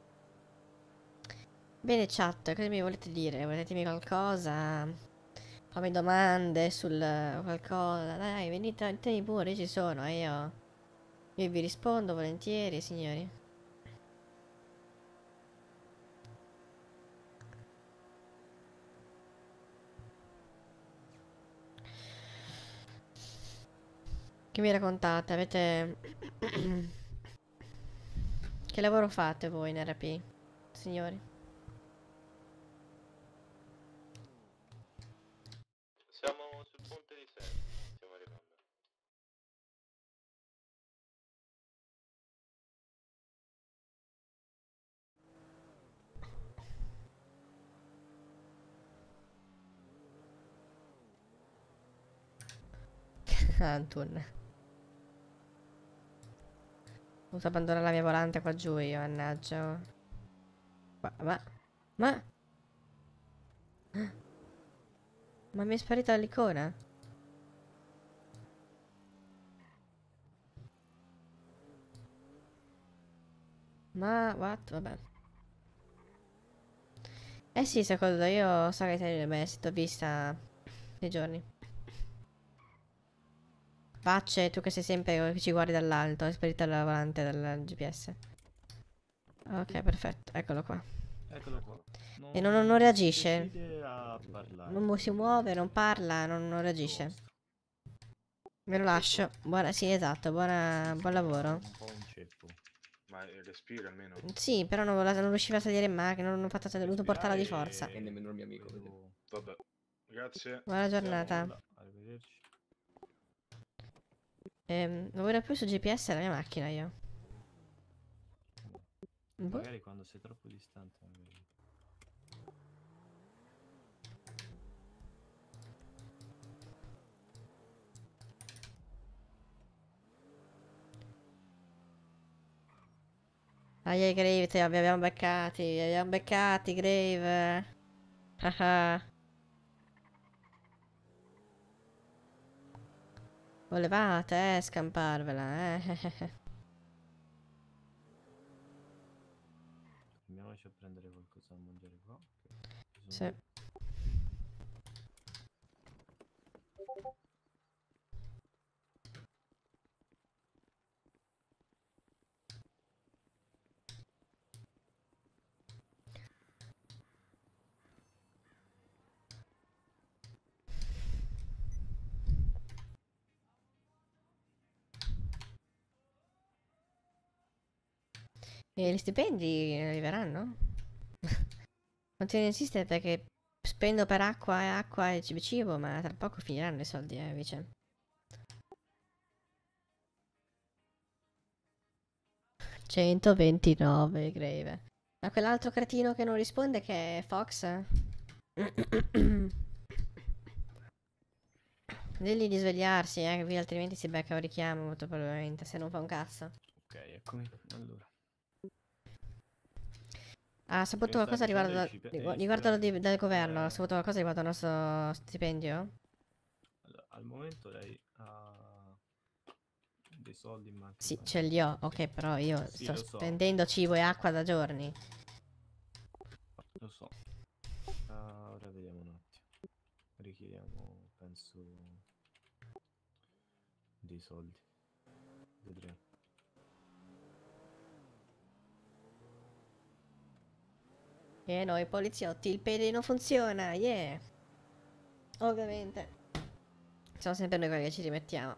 Bene chat, cosa mi volete dire? Volete dirmi qualcosa? Fammi domande sul qualcosa. Dai, venite, venite pure, ci sono. E io, io vi rispondo volentieri, signori. Che mi raccontate? Avete... Che lavoro fate voi in R P, signori? Siamo sul ponte di Sen, stiamo arrivando. Antun. Ho dovuto abbandonare la mia volante qua giù io, mannaggia. Ma... Ma... Ma... Ma mi è sparita l'icona? Ma... What? Vabbè. Eh sì, secondo io so che sei beh, si t'ho vista nei giorni. Pace, tu che sei sempre che ci guardi dall'alto, è sparita la volante dal G P S. Ok, perfetto, eccolo qua. Eccolo qua. E non, non reagisce. decide a parlare. Non mu- si muove, non parla, non, non reagisce. Me lo lascio. Buona, sì, esatto, buona, buon lavoro. Un po' un ceppo. Ma eh, respira almeno. Sì, però non, non riusciva a salire in macchina, non ho fatto, ho dovuto portarla di forza. E nemmeno il mio amico, vedi. Vabbè. Grazie. Buona giornata. Arrivederci. Ehm, non vedo più su G P S la mia macchina io. Boh. Magari quando sei troppo distante magari. Aia, Grave, te, vi abbiamo beccati, vi abbiamo beccati, Grave. Ah ah. Volevate, eh, scamparvela, eh. Andiamoci a prendere qualcosa da mangiare qua. Ci sono- Sì. E gli stipendi arriveranno? Continuo a insistere perché spendo per acqua e acqua e cibo cibo, ma tra poco finiranno i soldi, eh, Vice. centoventinove, Grave. Ma quell'altro cretino che non risponde che è Fox? Digli di svegliarsi, eh, che altrimenti si becca un richiamo molto probabilmente, se non fa un cazzo. Ok, eccomi. Allora. Ha saputo Mi qualcosa stai riguardo, dicendo da- i cipe- rigu- i riguardo stipendi? di- del governo? Ha Eh. saputo qualcosa riguardo al nostro stipendio? Allora, al momento lei ha dei soldi in macchina. Sì, ce li ho, ok, però io Sì, sto lo so. spendendo cibo e acqua da giorni. Lo so. Ah, ora vediamo un attimo. Richiediamo, penso, dei soldi. Vedremo. E noi poliziotti, il pede non funziona, yeah! Ovviamente. Siamo sempre noi quelli che ci rimettiamo.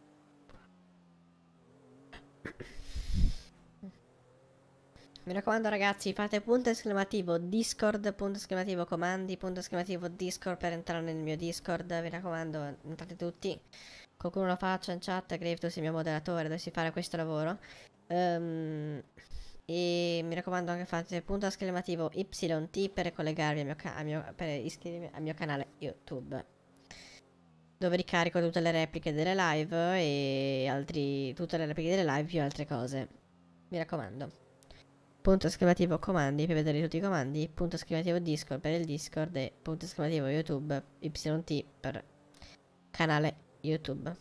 Mi raccomando ragazzi, fate punto esclamativo Discord, punto esclamativo comandi, punto esclamativo Discord per entrare nel mio Discord. Mi raccomando, entrate tutti. Qualcuno lo faccia in chat, Grave, tu sei il mio moderatore, dovessi fare questo lavoro. Ehm... E mi raccomando anche fate punto esclamativo Y T per collegarvi al mio, ca- al mio per iscrivervi al mio canale YouTube, dove ricarico tutte le repliche delle live e altri tutte le repliche delle live più altre cose. Mi raccomando. Punto esclamativo comandi per vedere tutti i comandi, punto esclamativo Discord per il Discord e punto esclamativo YouTube Y T per canale YouTube.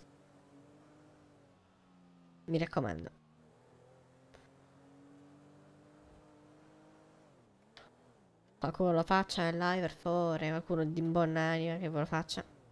Mi raccomando. Qualcuno lo faccia in live per favore, qualcuno di buon'anima che ve lo faccia.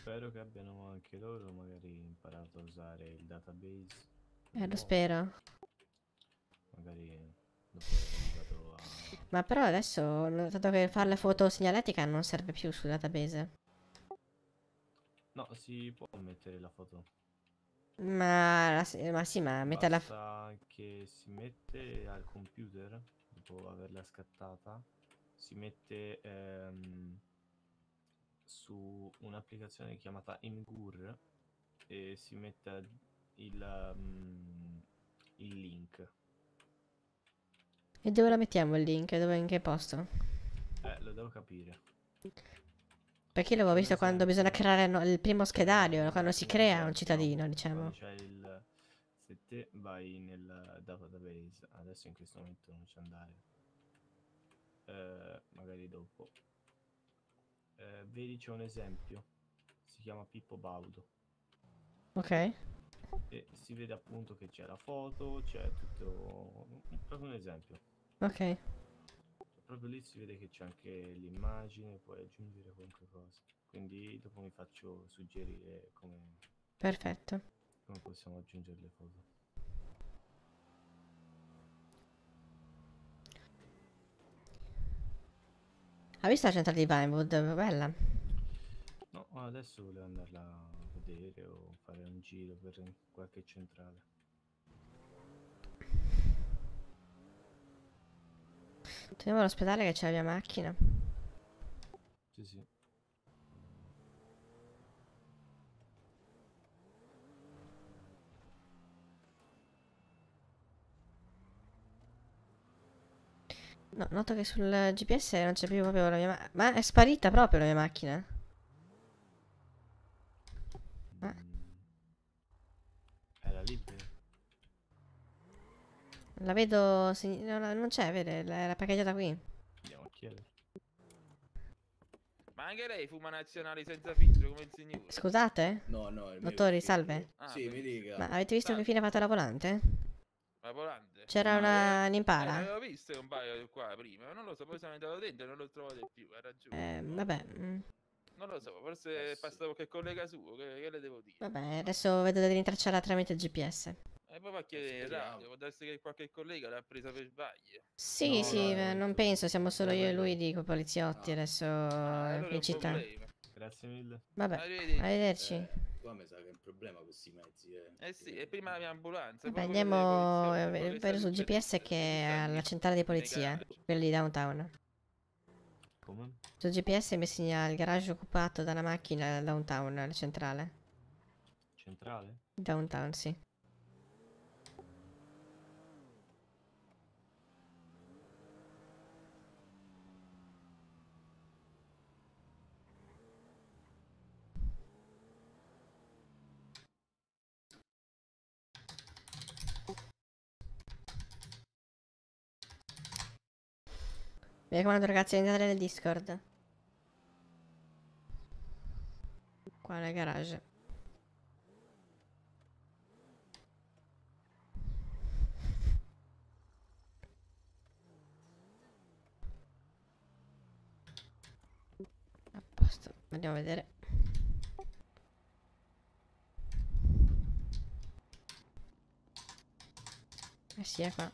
Spero che abbiano anche loro magari imparato a usare il database. Eh, lo spero. Magari dopo aver arrivato a... Ma però adesso ho notato che fare la foto segnaletica non serve più sul database. No, si può mettere la foto. Ma, ma sì, ma metterla... Basta che si mette al computer, dopo averla scattata, si mette ehm, su un'applicazione chiamata Imgur e si mette il, mm, il link. E dove la mettiamo il link? Dove, in che posto? Eh, lo devo capire. Perché io l'avevo visto quando bisogna creare no- il primo schedario, quando si crea un cittadino, diciamo. Quando c'è il... Se te vai nel database, adesso in questo momento non ci andare, eh, magari dopo. Eh, vedi c'è un esempio, si chiama Pippo Baudo. Ok. E si vede appunto che c'è la foto, c'è tutto... proprio un esempio. Ok. Proprio lì si vede che c'è anche l'immagine, puoi aggiungere qualunque cosa. Quindi dopo mi faccio suggerire come, Perfetto. come possiamo aggiungere le foto. Ha visto la centrale di Vinewood? Bella. No, adesso volevo andarla a vedere o fare un giro per qualche centrale. Torniamo all'ospedale che c'è la mia macchina. Sì, sì. No, noto che sul G P S non c'è più proprio la mia macchina. Ma è sparita proprio la mia macchina. Ma Era libera? la vedo... segn- no, no, non c'è, vede, era parcheggiata qui. Andiamo a chiedere. Ma anche lei fuma nazionali senza filtro come il signore. Scusate? No, no, il mio Dottori, ufficio. salve. Ah, Sì, mi dica. Ma avete visto Salve. che fine ha fatto la volante? La volante? C'era No, una eh, Eh, un'impala? l'avevo visto un paio qua prima, ma non lo so, poi sono andato dentro e non l'ho trovato più, ha ragione. Eh, vabbè. mm, Non lo so, forse è passato qualche collega suo, che, che le devo dire? Vabbè, adesso vedo di rintracciarla tramite il G P S. E poi va a chiedere in Speriamo. radio, può darsi che qualche collega l'ha presa per sbaglio. Sì, No, sì, no, eh, no, non no, penso, siamo solo io e no, lui di quei poliziotti adesso Ah, eh, allora è in un città. problema. Grazie mille. Vabbè, Arrivederci. arrivederci. Eh, qua mi sa che è un problema con questi mezzi, eh. Eh sì, e prima la mia ambulanza, Vabbè, poi quella dei andiamo poliziotti, a poi ve- che vedo sul salute G P S tutte, che è tutti alla nei centrale di polizia, garage. quello di downtown. Come? Sul G P S mi segna il garage occupato da una macchina downtown, la centrale. Centrale? Downtown, sì. Mi raccomando ragazzi, entrate nel Discord. Qua nel garage. A posto, andiamo a vedere. Eh sì, è qua.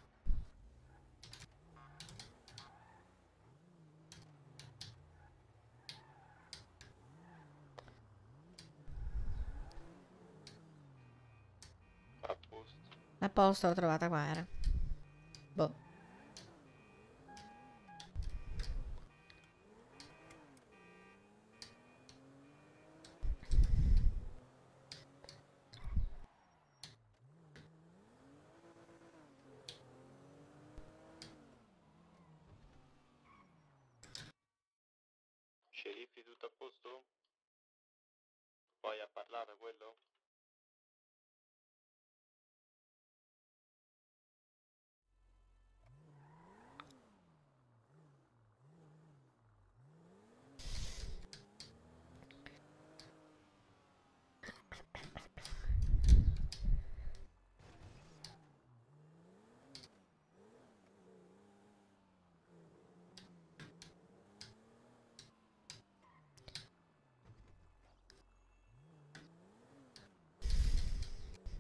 A posto. A posto, l'ho trovata qua, era. Boh. Sceriffi, tutto a posto? Poi a parlare quello?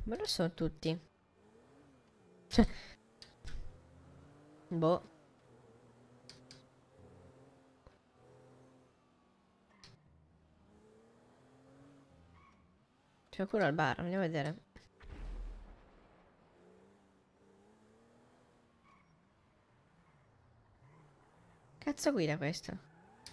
Come lo sono tutti? Cioè... Boh. C'è qualcuno al bar, andiamo a vedere. Cazzo guida questo?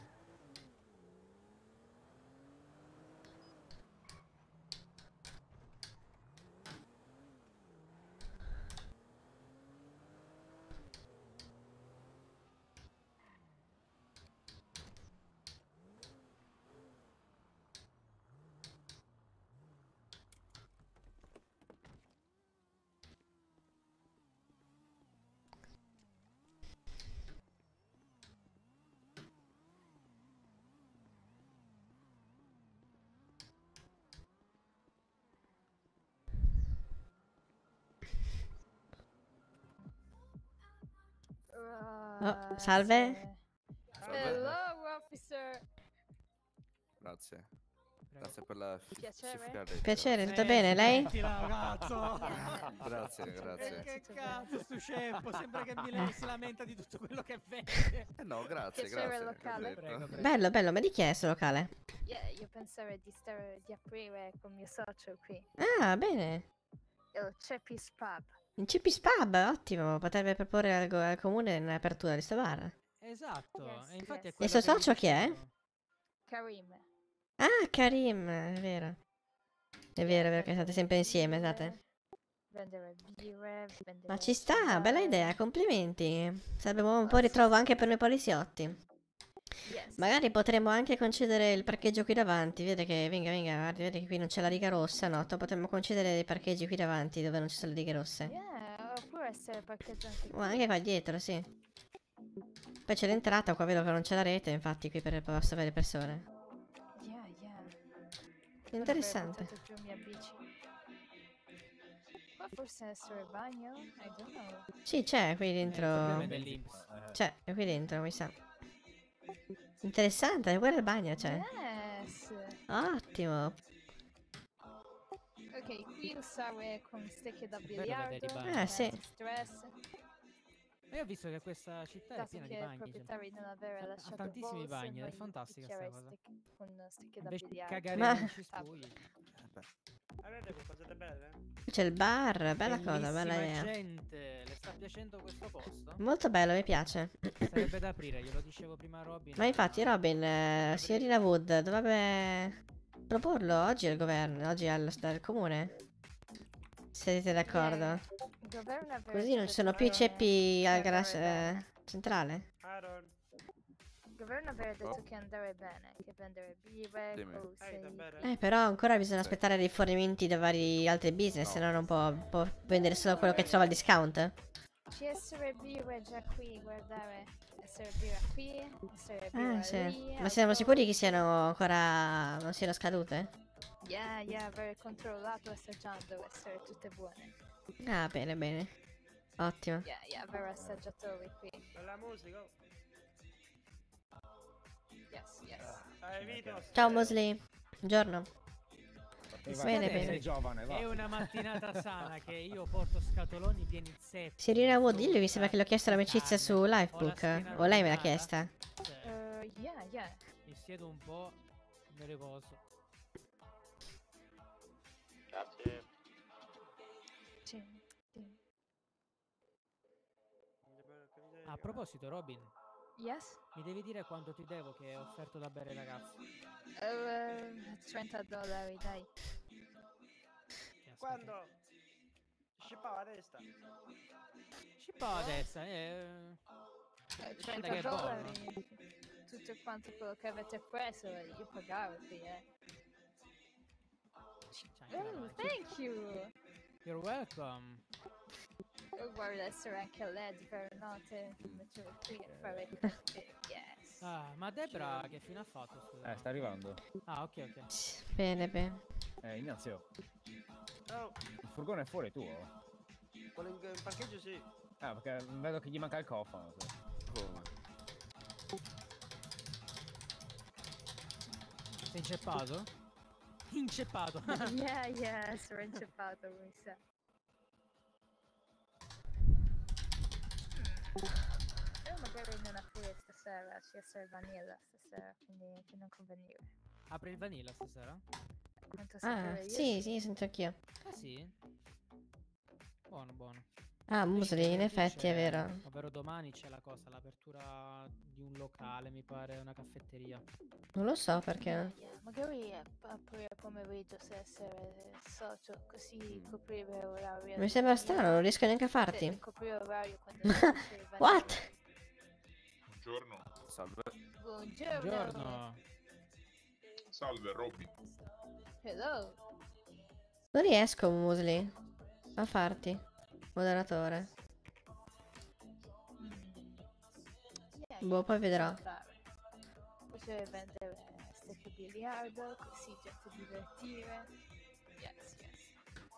Oh, salve. Hello, officer. Grazie. Grazie per la fi- Piacere? soffiaretta. Piacere, tutto bene, lei? Cazzo. Grazie, grazie. Che cazzo sto scempo, sembra che mi le- si lamenta di tutto quello che vede. Eh no, grazie, Piacere grazie. locale. ho detto. Bello, bello, ma di chi è questo locale? Yeah, io pensavo di stare di aprire con mio socio qui. Ah, bene. Il Cepis Pub. Il C P S Pub, ottimo. Potrebbe proporre al, go- al comune un'apertura di sto bar. Esatto, Yes, e infatti è E quello suo che mi socio chi è? dicevo. Karim. Ah, Karim, è vero. È vero, è vero che state sempre insieme, state. Vendere birre, vendere Ma ci sta, cibo. bella idea, complimenti. Sarebbe un po' ritrovo anche per noi poliziotti. Yes. Magari potremmo anche concedere il parcheggio qui davanti. Vede che, venga, venga, guardi, vede che qui non c'è la riga rossa, no? Potremmo concedere dei parcheggi qui davanti dove non ci sono le righe rosse. Yeah, oppure essere parcheggianti O anche qua dietro, sì. Poi c'è l'entrata, qua vedo che non c'è la rete, infatti qui per posso avere persone. Yeah, yeah. Interessante. Ho giù mia bici. Ma forse essere il bagno? I don't know. Sì, c'è qui Eh, il dentro. problema è dell'Inps. C'è, è qui dentro, mi sa. Interessante, guarda il bagno, c'è. Yes. Ottimo. Ok, qui usare con stecche da vedere i biliardo. bagni. Eh, sì. Stress. Ma io ho visto che questa città è Dato piena che di i bagni. cioè. proprietari non avere Ha- ha lasciato tantissimi borse, bagni, ed è noi fantastica sta bicchiere cosa. stecche- con stecche da Invece di biliardo. cagare Ma- nei cespugli. Avete qualcosa di belle? C'è il bar, bella cosa, bella Bellissima idea. gente, le sta piacendo questo posto? Molto bello, mi piace. Sarebbe da aprire, glielo dicevo prima a Robin. Ma infatti Robin, eh, signorina Wood, dovrebbe proporlo oggi al governo, oggi al, al comune. Se siete d'accordo. Il governo aveva Così non ci sono più i detto che- ceppi al che garage andare eh, centrale. Aaron. Il governo aveva detto che andare bene, che vendere birre, Dimmi. cose. Eh, però ancora bisogna Sì. aspettare dei fornimenti da vari altri business, No. se no non può, può vendere solo quello che trova al discount. Ci essere birre già qui, guardare. Essere birra qui, essere birra Ah, sì. lì. Ma siamo sicuri che siano ancora... non siano scadute? Yeah, yeah, aver controllato assaggiando, essere tutte buone. Ah, bene, bene. Ottimo. Yeah, yeah, aver assaggiatori qui. La musica. Yes, yes. Hai video? Ciao Mosley. Buongiorno. Bene, Bene, bene. bene. giovane, va. È una mattinata sana che io porto scatoloni pieni zeppi. Signorina Wood, io mi sembra che le ho chiesto l'amicizia su Lifebook. O lei me l'ha chiesta? Uh, yeah, yeah. Mi siedo un po', mi riposo. Grazie. Sì, sì. A proposito, Robin, Yes? mi devi dire quanto ti devo che ho offerto da bere ai ragazzi. Uh, trenta dollari, dai. Quando? Scippava a destra. Scippava a destra, eh. Eh, che trenta è buono. dollari. Tutto quanto quello che avete preso, io pagavo qui, eh. Oh, thank you! You're welcome. Oh, guarda, essere anche L E D per notte. Mi mettevo qui a fare cose. Yes. Ah, ma Debra che fine ha fatto? Scusa? Eh, sta arrivando. Ah, ok, ok. Bene, bene. Eh, Ignazio, Oh, il furgone è fuori tuo? quello in, in parcheggio sì. Ah, perché vedo che gli manca il cofano. sì. Come? Sei inceppato? Inceppato. Yeah, yeah, sono inceppato, mi sa. Però magari non aprire stasera, ci essere vanilla stasera, quindi che non convenire. Apri il vanilla stasera? Quanto Ah, sapere io? sì, sì, sento anch'io. Ah sì? Buono, buono. Ah, Musli, in Quindi effetti è c'è- vero. Ovvero domani c'è la cosa, l'apertura di un locale, mi pare, una caffetteria. Non lo so perché. Yeah, magari eh, aprire pomeriggio se essere socio, così coprire orario. Mi sembra strano, non riesco neanche a Cioè, farti. coprire orario quando si dice What? Buongiorno. Salve. Buongiorno. Buongiorno. Salve, Robby. Hello. Non riesco, Musli, a farti moderatore. Yeah, Boh, poi vedrò. Potrei vendere stecche biliardo, così gente divertire. Yes, yes.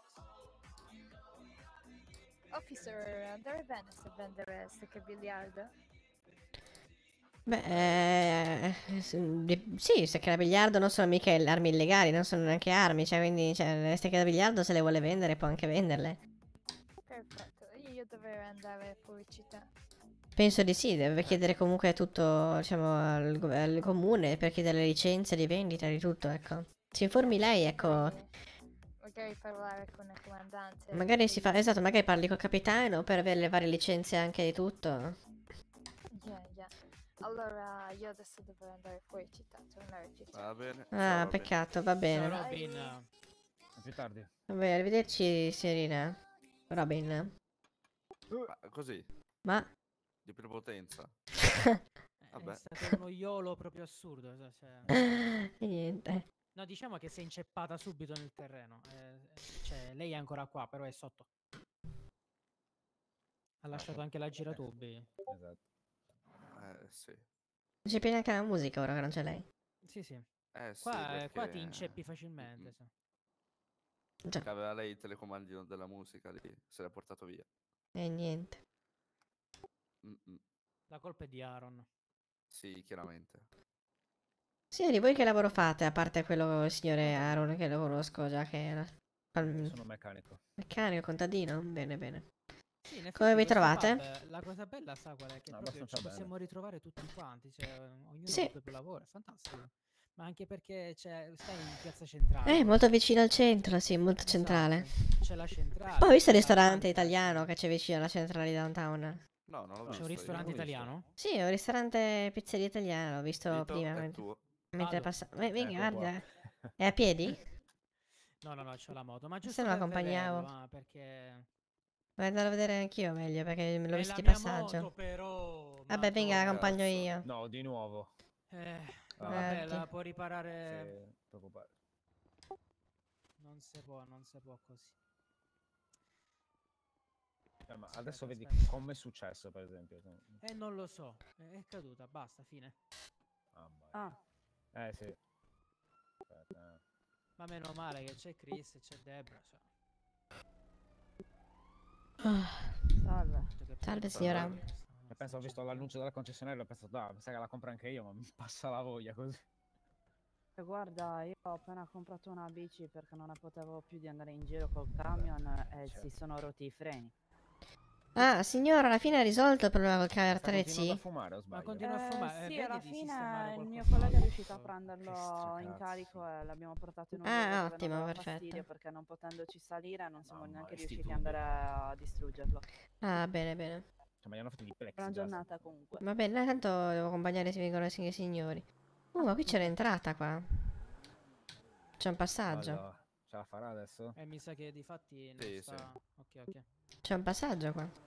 Officer, andare bene se vendere stecche biliardo? Beh, eh, s- di- sì, stecche da biliardo non sono mica il- armi illegali, non sono neanche armi, cioè quindi cioè, le stecche da biliardo se le vuole vendere può anche venderle. Perfetto, io dovrei andare fuori città. Penso di sì, deve chiedere comunque tutto, diciamo, al, go- al comune per chiedere le licenze di vendita, di tutto, ecco. Si informi lei, ecco, Magari parlare con il comandante. magari si fa, esatto, magari parli col capitano per avere le varie licenze anche di tutto. Yeah, yeah. Allora, io adesso dovrei andare fuori città, tornare più tardi. Va bene. Ah, peccato, va bene. Ciao Robin. A più tardi. Vabbè, arrivederci, Serena. Robin. Ma così, Ma... di prepotenza. È Vabbè. stato uno iolo proprio assurdo. cioè- cioè- E niente. No, diciamo che si è inceppata subito nel terreno. eh, cioè, lei è ancora qua, però è sotto. Ha lasciato anche la giratubi. Esatto. Eh, sì. C'è piena anche la musica ora che non c'è lei. Sì, sì. Eh, sì, Qua, eh, qua perché- ti inceppi facilmente. sì. Già. Che aveva lei il telecomando della musica lì, se l'ha portato via. E niente. Mm-mm. La colpa è di Aaron. Sì, chiaramente. Signori, voi che lavoro fate, a parte quello, il signore Aaron, che lo conosco già che era... Pal- Sono meccanico. Meccanico, contadino? Bene, bene. Sì, in effetti Come vi questo trovate? pub, la cosa bella, sa qual è? Che No, proprio abbastanza ci possiamo bene. ritrovare tutti quanti, cioè ognuno Sì. ha il proprio lavoro, è fantastico. Ma anche perché c'è, stai in piazza centrale. Eh, molto vicino al centro, sì, molto Esatto, centrale. C'è la centrale. Poi ho visto il c'è la ristorante banca. italiano che c'è vicino alla centrale di downtown. No, non l'ho C'è visto. un io. ristorante l'ho visto. italiano? Sì, è un ristorante pizzeria italiano, l'ho visto Vito, prima. è mentre- tuo. Mentre Vado. passavo. Venga, Ecco qua. guarda. È a piedi? No, no, no, c'ho la moto. Ma Se giusto no per l'accompagnavo. vederlo, ah, perché... Vorrei andarlo a vedere anch'io meglio perché me l'ho È visto la di mia passaggio. moto, però... Vabbè, venga, Madonna. l'accompagno io. No, di nuovo. Eh, ma Ah, vabbè, ok. la può riparare... Se preoccupare. Non si può, non si può così. Eh, ma Aspetta, adesso vedi aspetta. come è successo, per esempio. Eh, non lo so, è, è caduta, basta, fine. Ah, vai. Ah, Eh sì. Aspetta, eh. Ma meno male che c'è Chris e c'è Debra. Cioè. Ah, salve. Che Salve, poi- signora. E penso, ho visto l'annuncio della concessionaria, ho pensato, ah, mi sa che la compro anche io, ma mi passa la voglia così. E guarda, io ho appena comprato una bici perché non ne potevo più di andare in giro col camion e Certo. si sono rotti i freni. Ah, signora, alla fine ha risolto il problema col car Sta continuando a attrezzi? fumare o Ma sbaglio? continua a Eh, fumare. eh, sì, vedi alla di sistemare fine il mio qualcos'altro. collega è riuscito a Che prenderlo in cazzo. carico e l'abbiamo portato in un Ah, luogo dove ottimo, non dava perfetto. fastidio perché non potendoci salire non siamo Mamma, neanche sti riusciti a tubi. andare a distruggerlo. Ah, bene, bene. Cioè, ma li hanno fatti di plexi. Buona giornata comunque. Va bene, tanto devo accompagnare se vengono i sig- signori. Uh, ma qui c'è l'entrata qua. C'è un passaggio. Allora, ce la farà adesso? E mi sa che di fatti non Sì, sta... sì. Ok, ok. C'è un passaggio qua.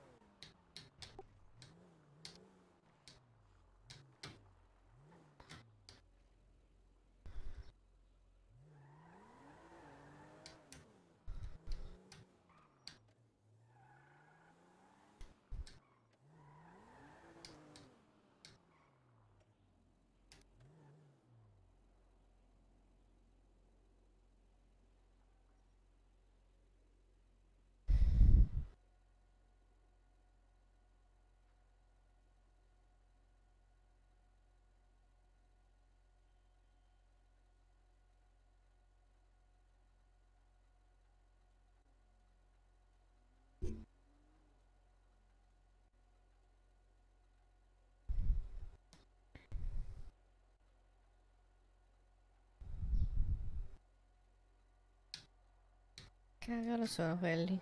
Cagalo sono quelli.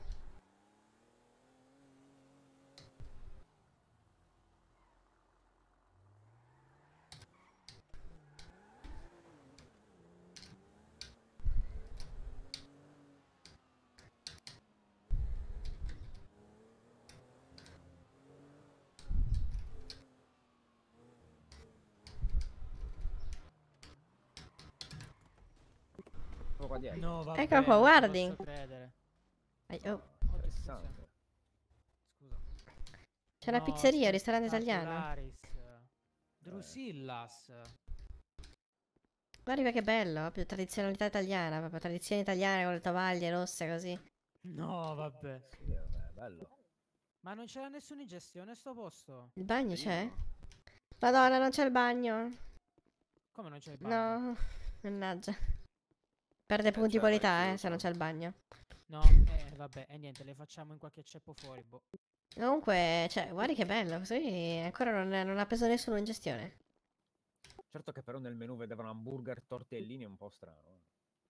Qua dietro. No, vabbè, Ecco qua, non ci guardi. posso credere. Ai, oh. Interessante. Scusa. C'è una No, pizzeria, un ristorante italiano. spettacolaris. Drusillas. Guardi qua che bello, proprio tradizionalità italiana, proprio tradizione italiana con le tovaglie rosse così. No, vabbè. Sì, vabbè, bello. Ma non c'era nessuna ingestione a sto posto? Il bagno c'è? Madonna, non c'è il bagno. Come non c'è il bagno? No, mannaggia. Perde punti qualità, eh, se non c'è il bagno. No, eh, vabbè, e niente, le facciamo in qualche ceppo fuori, boh. Comunque, cioè, guardi che bello, così ancora non, non ha preso nessuno in gestione. Certo che però nel menù vedevano hamburger, tortellini, è un po' strano.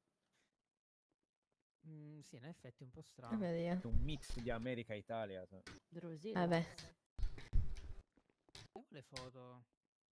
Mm, sì, in effetti è un po' Oh strano. mio Dio. Un mix di America e Italia. cioè. Vabbè. E le foto?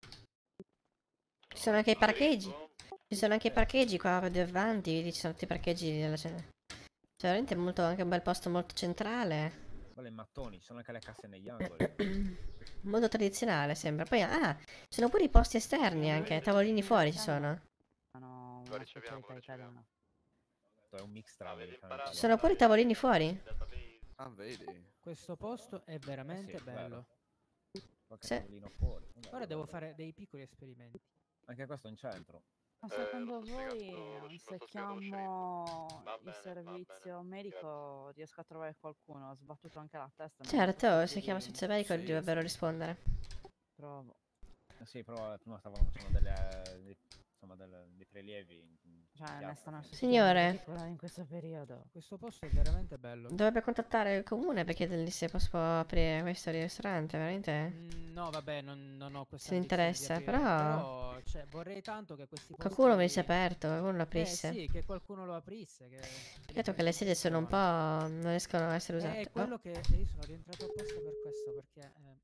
Ci sono anche i parcheggi. Ci sono anche i parcheggi qua davanti, vedi, ci sono tutti i parcheggi della cena. Cioè, veramente è molto, anche un bel posto molto centrale. Quelle mattoni, ci sono anche le casse negli angoli. Molto tradizionale sembra. Poi, ah, ci sono pure i posti esterni anche, tavolini fuori ci sono. Hanno Lo riceviamo, lo riceviamo. È un mix tra americano e Ci sono pure i tavolini fuori. Ah, vedi? Questo posto è veramente Eh sì, bello. Qualche Sì. tavolino fuori. Vabbè, Ora devo vabbè. fare dei piccoli esperimenti. Anche questo in centro. Ma secondo voi se chiamo il servizio medico riesco a trovare qualcuno? Ho sbattuto anche la testa. non so Certo, se se chiama ti- senza medico dovrebbero rispondere. Provo. Eh sì, però prima stavano facendo delle, dei, insomma, delle, dei prelievi. in- in Cioè, ne piazza. stanno Signore. particolari in questo periodo. Questo posto è veramente bello. Dovrebbe contattare il comune per chiedergli se posso aprire questo ristorante, veramente. Mm, no, vabbè, non, non ho questa Se ne ambizione di interessa, aprire, però- però, cioè, vorrei tanto che questi posti... Qualcuno venisse aperto, qualcuno lo Eh aprisse. sì, che qualcuno lo aprisse. Che... Peccato che le sedie sono un po'. non riescono a essere usate. È quello Oh, che io sono rientrato apposta per questo, perché... eh,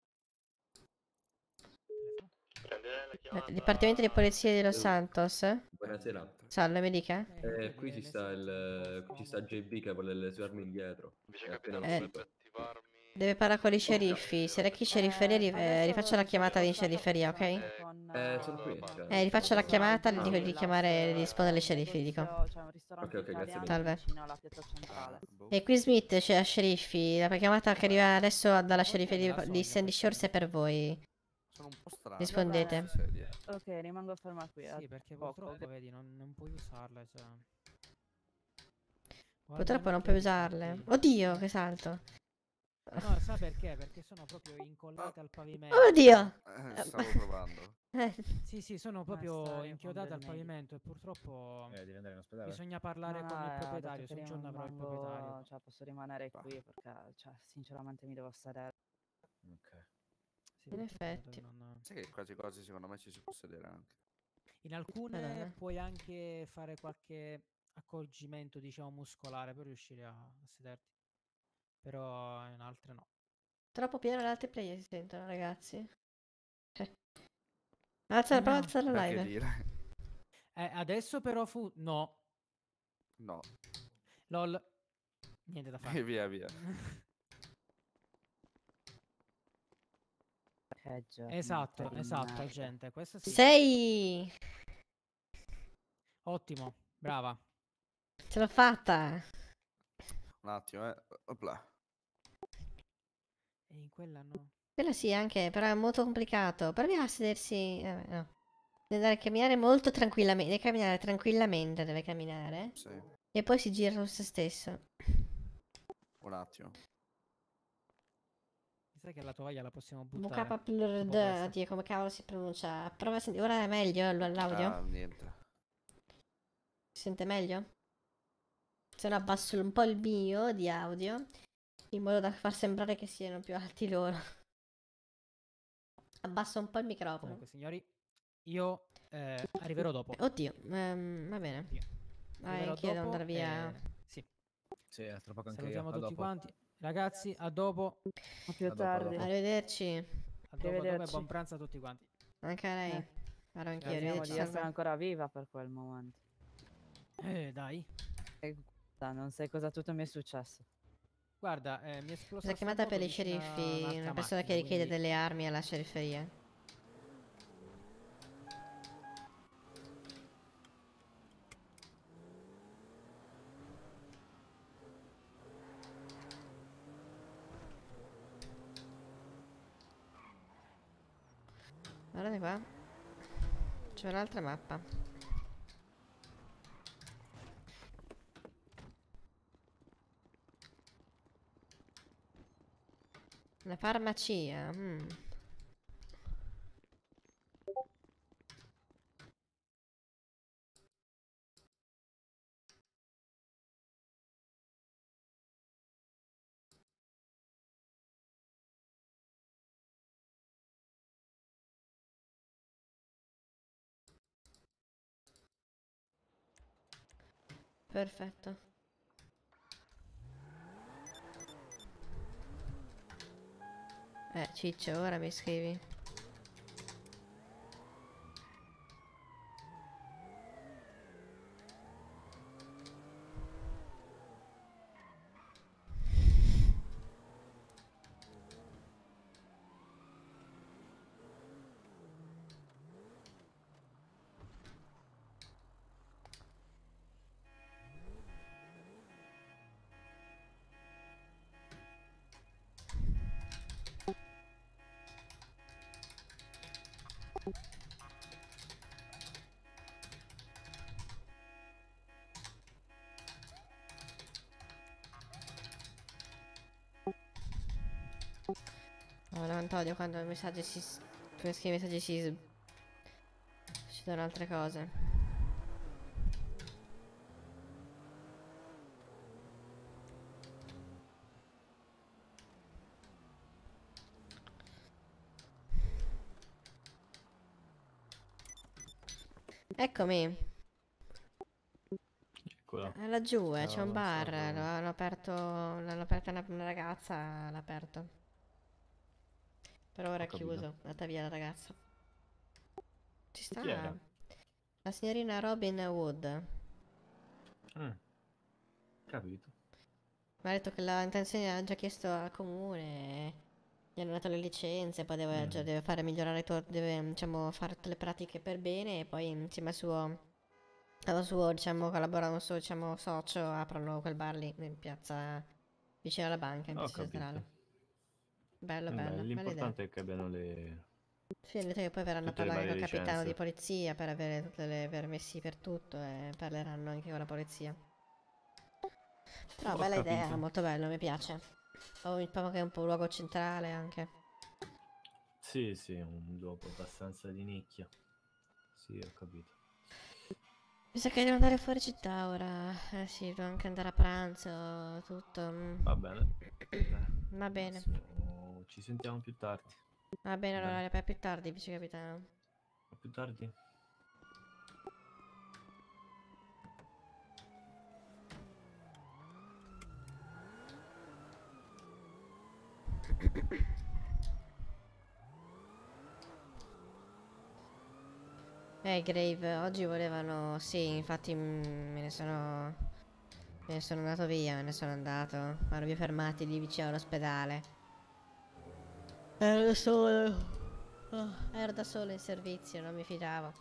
eh, Dipartimento di Polizia di Los Santos. Buonasera. Salve, mi dica. Eh, qui ci sta il qui ci sta J B che vuole le sue armi indietro. È appena Eh, uscito. Deve parlare con i sceriffi. Se recchi scerifferia, ri- eh, rifaccia la chiamata di scerifferia, ok? Eh, sono qui. cioè. Eh, rifaccia la chiamata, gli dico di chiamare, di rispondere alle sceriffi, gli dico. C'è un ristorante Ok, ok, grazie italiano Salve. vicino alla piazza centrale. E qui Smith, c'è la sceriffi. La chiamata che arriva adesso dalla scerifferia di, di Sandy Shores è per voi. Sono un po' strano. Rispondete. Va bene. Ok, rimango ferma qui. a Sì, perché poco. purtroppo, vedi, non, non puoi usarle, cioè... Purtroppo non Guardano puoi che- usarle. Oddio, che salto. No, sa perché? Perché sono proprio incollate al pavimento. Oddio! Eh, stavo provando. Eh, Sì, sì, sono Ma proprio storia inchiodate al con del pavimento e purtroppo Eh, devi andare in ospedale. bisogna parlare No, con no, il eh, ho proprietario, detto se che un giorno avrò il rimango- proprietario. Cioè, posso rimanere qui perché, cioè, sinceramente mi devo sedere. Ok. Sì, In purtroppo effetti. non- Sai che quasi quasi secondo me ci si può sedere anche. In alcune Madonna. puoi anche fare qualche accorgimento, diciamo, muscolare per riuscire a, a sederti. Però in altre no. Troppo pieno le altre player si sentono, ragazzi. Eh. Alza, prova a alzare la Da che live. dire? Eh, adesso però fu... No. No. Lol. Niente da fare. E via via. Che giornata Esatto, di esatto, merda. gente. Questo sì. Sei! Ottimo, brava. Ce l'ho fatta! Un attimo, eh. Opla. E in quella no. Quella sì, anche, però è molto complicato. Proviamo a sedersi. eh, no. Deve andare a camminare molto tranquillamente. Deve camminare tranquillamente, deve camminare. Sì. E poi si gira su se stesso. Un attimo. Mi sa che la tovaglia la possiamo V buttare. K Plurd, dopo questa. oddio, come cavolo si pronuncia? Prova a sentire. Ora è meglio l- l'audio? Ah, niente. Si sente meglio? Se no abbasso un po' il mio di audio. In modo da far sembrare che siano più alti loro. Abbasso un po' il microfono. Comunque, signori, io eh, arriverò dopo. Oddio, ehm, va bene. Vai, Arriverò anch'io devo dopo andare via. e- Sì. Sì, è tra poco anche Salutiamo io. A tutti dopo. quanti. Ragazzi, a dopo. A più A dopo, a tardi. dopo. Arrivederci. A dopo, a dopo e Arrivederci. buon pranzo a tutti quanti. Anche a lei. Eh. Farò anch'io. Speriamo Arrivederci, di essere salve. ancora viva per quel momento. Eh, dai. E guarda, non sai cosa tutto mi è successo. Guarda, eh, mi è esplosa Una chiamata per i vicino a sceriffi, un'altra una persona che macchina, richiede quindi- delle armi alla scerifferia. Guardate qua. C'è un'altra mappa. Una farmacia. mm. Perfetto. Eh, Ciccio, ora mi scrivi. Oh, no, Antonio, quando i messaggi si... s- come scrivi i messaggi si... s- succedono altre cose. Eccomi. Eccola. Eh, laggiù, eh, c'è Ciao, un bar. ciao. Lo hanno aperto... L'hanno aperta una, una ragazza, l'ha aperto. Per ora Ho è capito. chiuso. È andata via la ragazza. Ci sta. Chi era? La signorina Robin Wood. Mm. Capito. Mi ha detto che la intenzione ha già chiesto al comune. Gli hanno dato le licenze, poi deve, Mm. già deve fare migliorare, i tuoi- deve diciamo fare tutte le pratiche per bene e poi insieme al suo, al suo diciamo collaborano, suo diciamo socio, aprono quel bar lì in piazza vicino alla banca, in Ho piazza capito. centrale. Bello, Beh, bello, bella idea. l'importante è che abbiano le... Sì, hanno detto che poi verranno a tutte le parlare col varie capitano di licenze. polizia per avere tutti i permessi per tutto e parleranno anche con la polizia. Però Ho bella idea, capito. molto bello, mi piace. Oh, il che è un po' un luogo centrale anche. Sì, sì, un luogo abbastanza di nicchia. Sì, ho capito. Mi sa che devo andare fuori città ora. Eh sì, devo anche andare a pranzo, tutto. mm. Va bene. Dai, Va bene. Massimo, ci sentiamo più tardi. Va bene, Bene. allora per più tardi, vice capitano. A più tardi. Eh, Grave, oggi volevano... Sì, infatti mm, me ne sono... Me ne sono andato via, me ne sono andato. Mi hanno via fermati lì vicino all'ospedale. Ero da solo. Oh, ero da solo in servizio, non mi fidavo.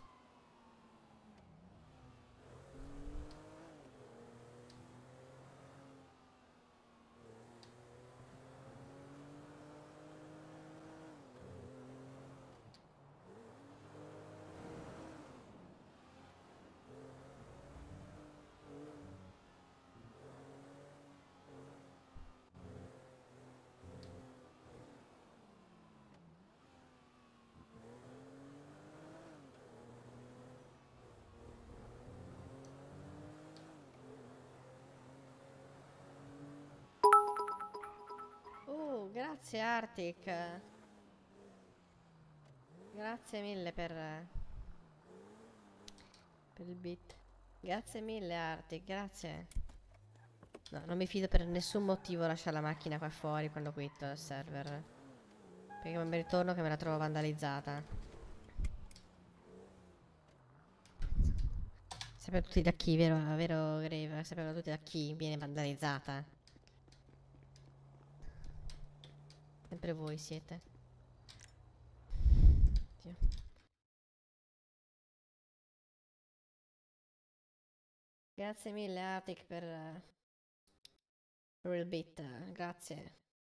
Uh, grazie Arctic. Grazie mille per... Per il beat. Grazie mille Arctic, grazie. No, non mi fido per nessun motivo lasciare la macchina qua fuori quando quitto il server. Perché non mi ritorno che me la trovo vandalizzata. Sapete tutti da chi, vero, vero Grave? Sapete tutti da chi viene vandalizzata? Sempre voi siete. Oddio. Grazie mille Arctic per uh, Real Bit, grazie.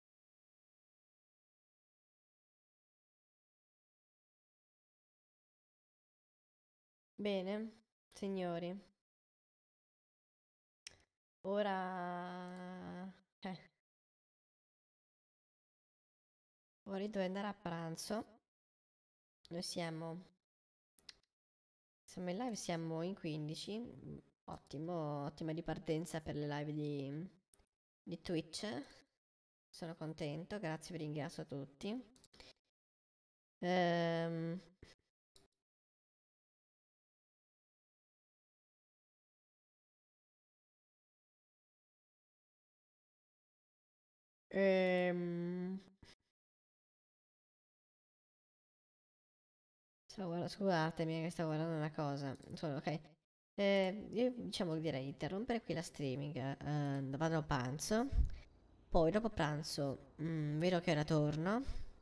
Bene, signori. Ora... Eh. Ora io devo andare a pranzo. Noi siamo... Siamo in live, siamo in quindici. Ottimo, ottima ripartenza per le live di, di Twitch. Sono contento, grazie, vi ringrazio a tutti. Ehm... Ehm... Stavo guarda- Scusatemi che stavo guardando una cosa. Solo, ok. Eh, io diciamo direi di interrompere qui la streaming. eh, vado a pranzo. Poi dopo pranzo mm, vedo che ora torno.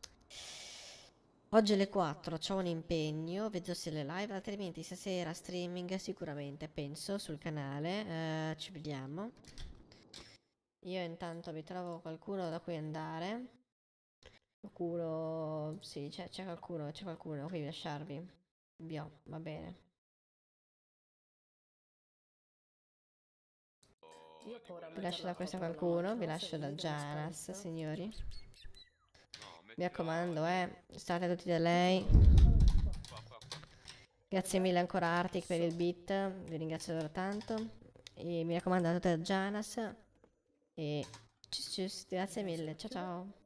Oggi alle quattro c'ho un impegno. Vedo se le live. Altrimenti stasera streaming sicuramente, penso, sul canale. eh, ci vediamo. Io intanto mi trovo qualcuno da cui andare. Qualcuno... Sì, c'è c'è qualcuno, c'è qualcuno da cui lasciarvi. Via, va bene. Io ho paura a Vi lascio da metterla questo troppo qualcuno, veloce, vi no? lascio Se da vedi Janas, trasparenza. signori. Mi raccomando, eh, state tutti da lei. Grazie mille ancora Arctic per il beat, vi ringrazio davvero tanto. E mi raccomando, andate da Janas. E... Cius, cius, grazie mille, ciao ciao.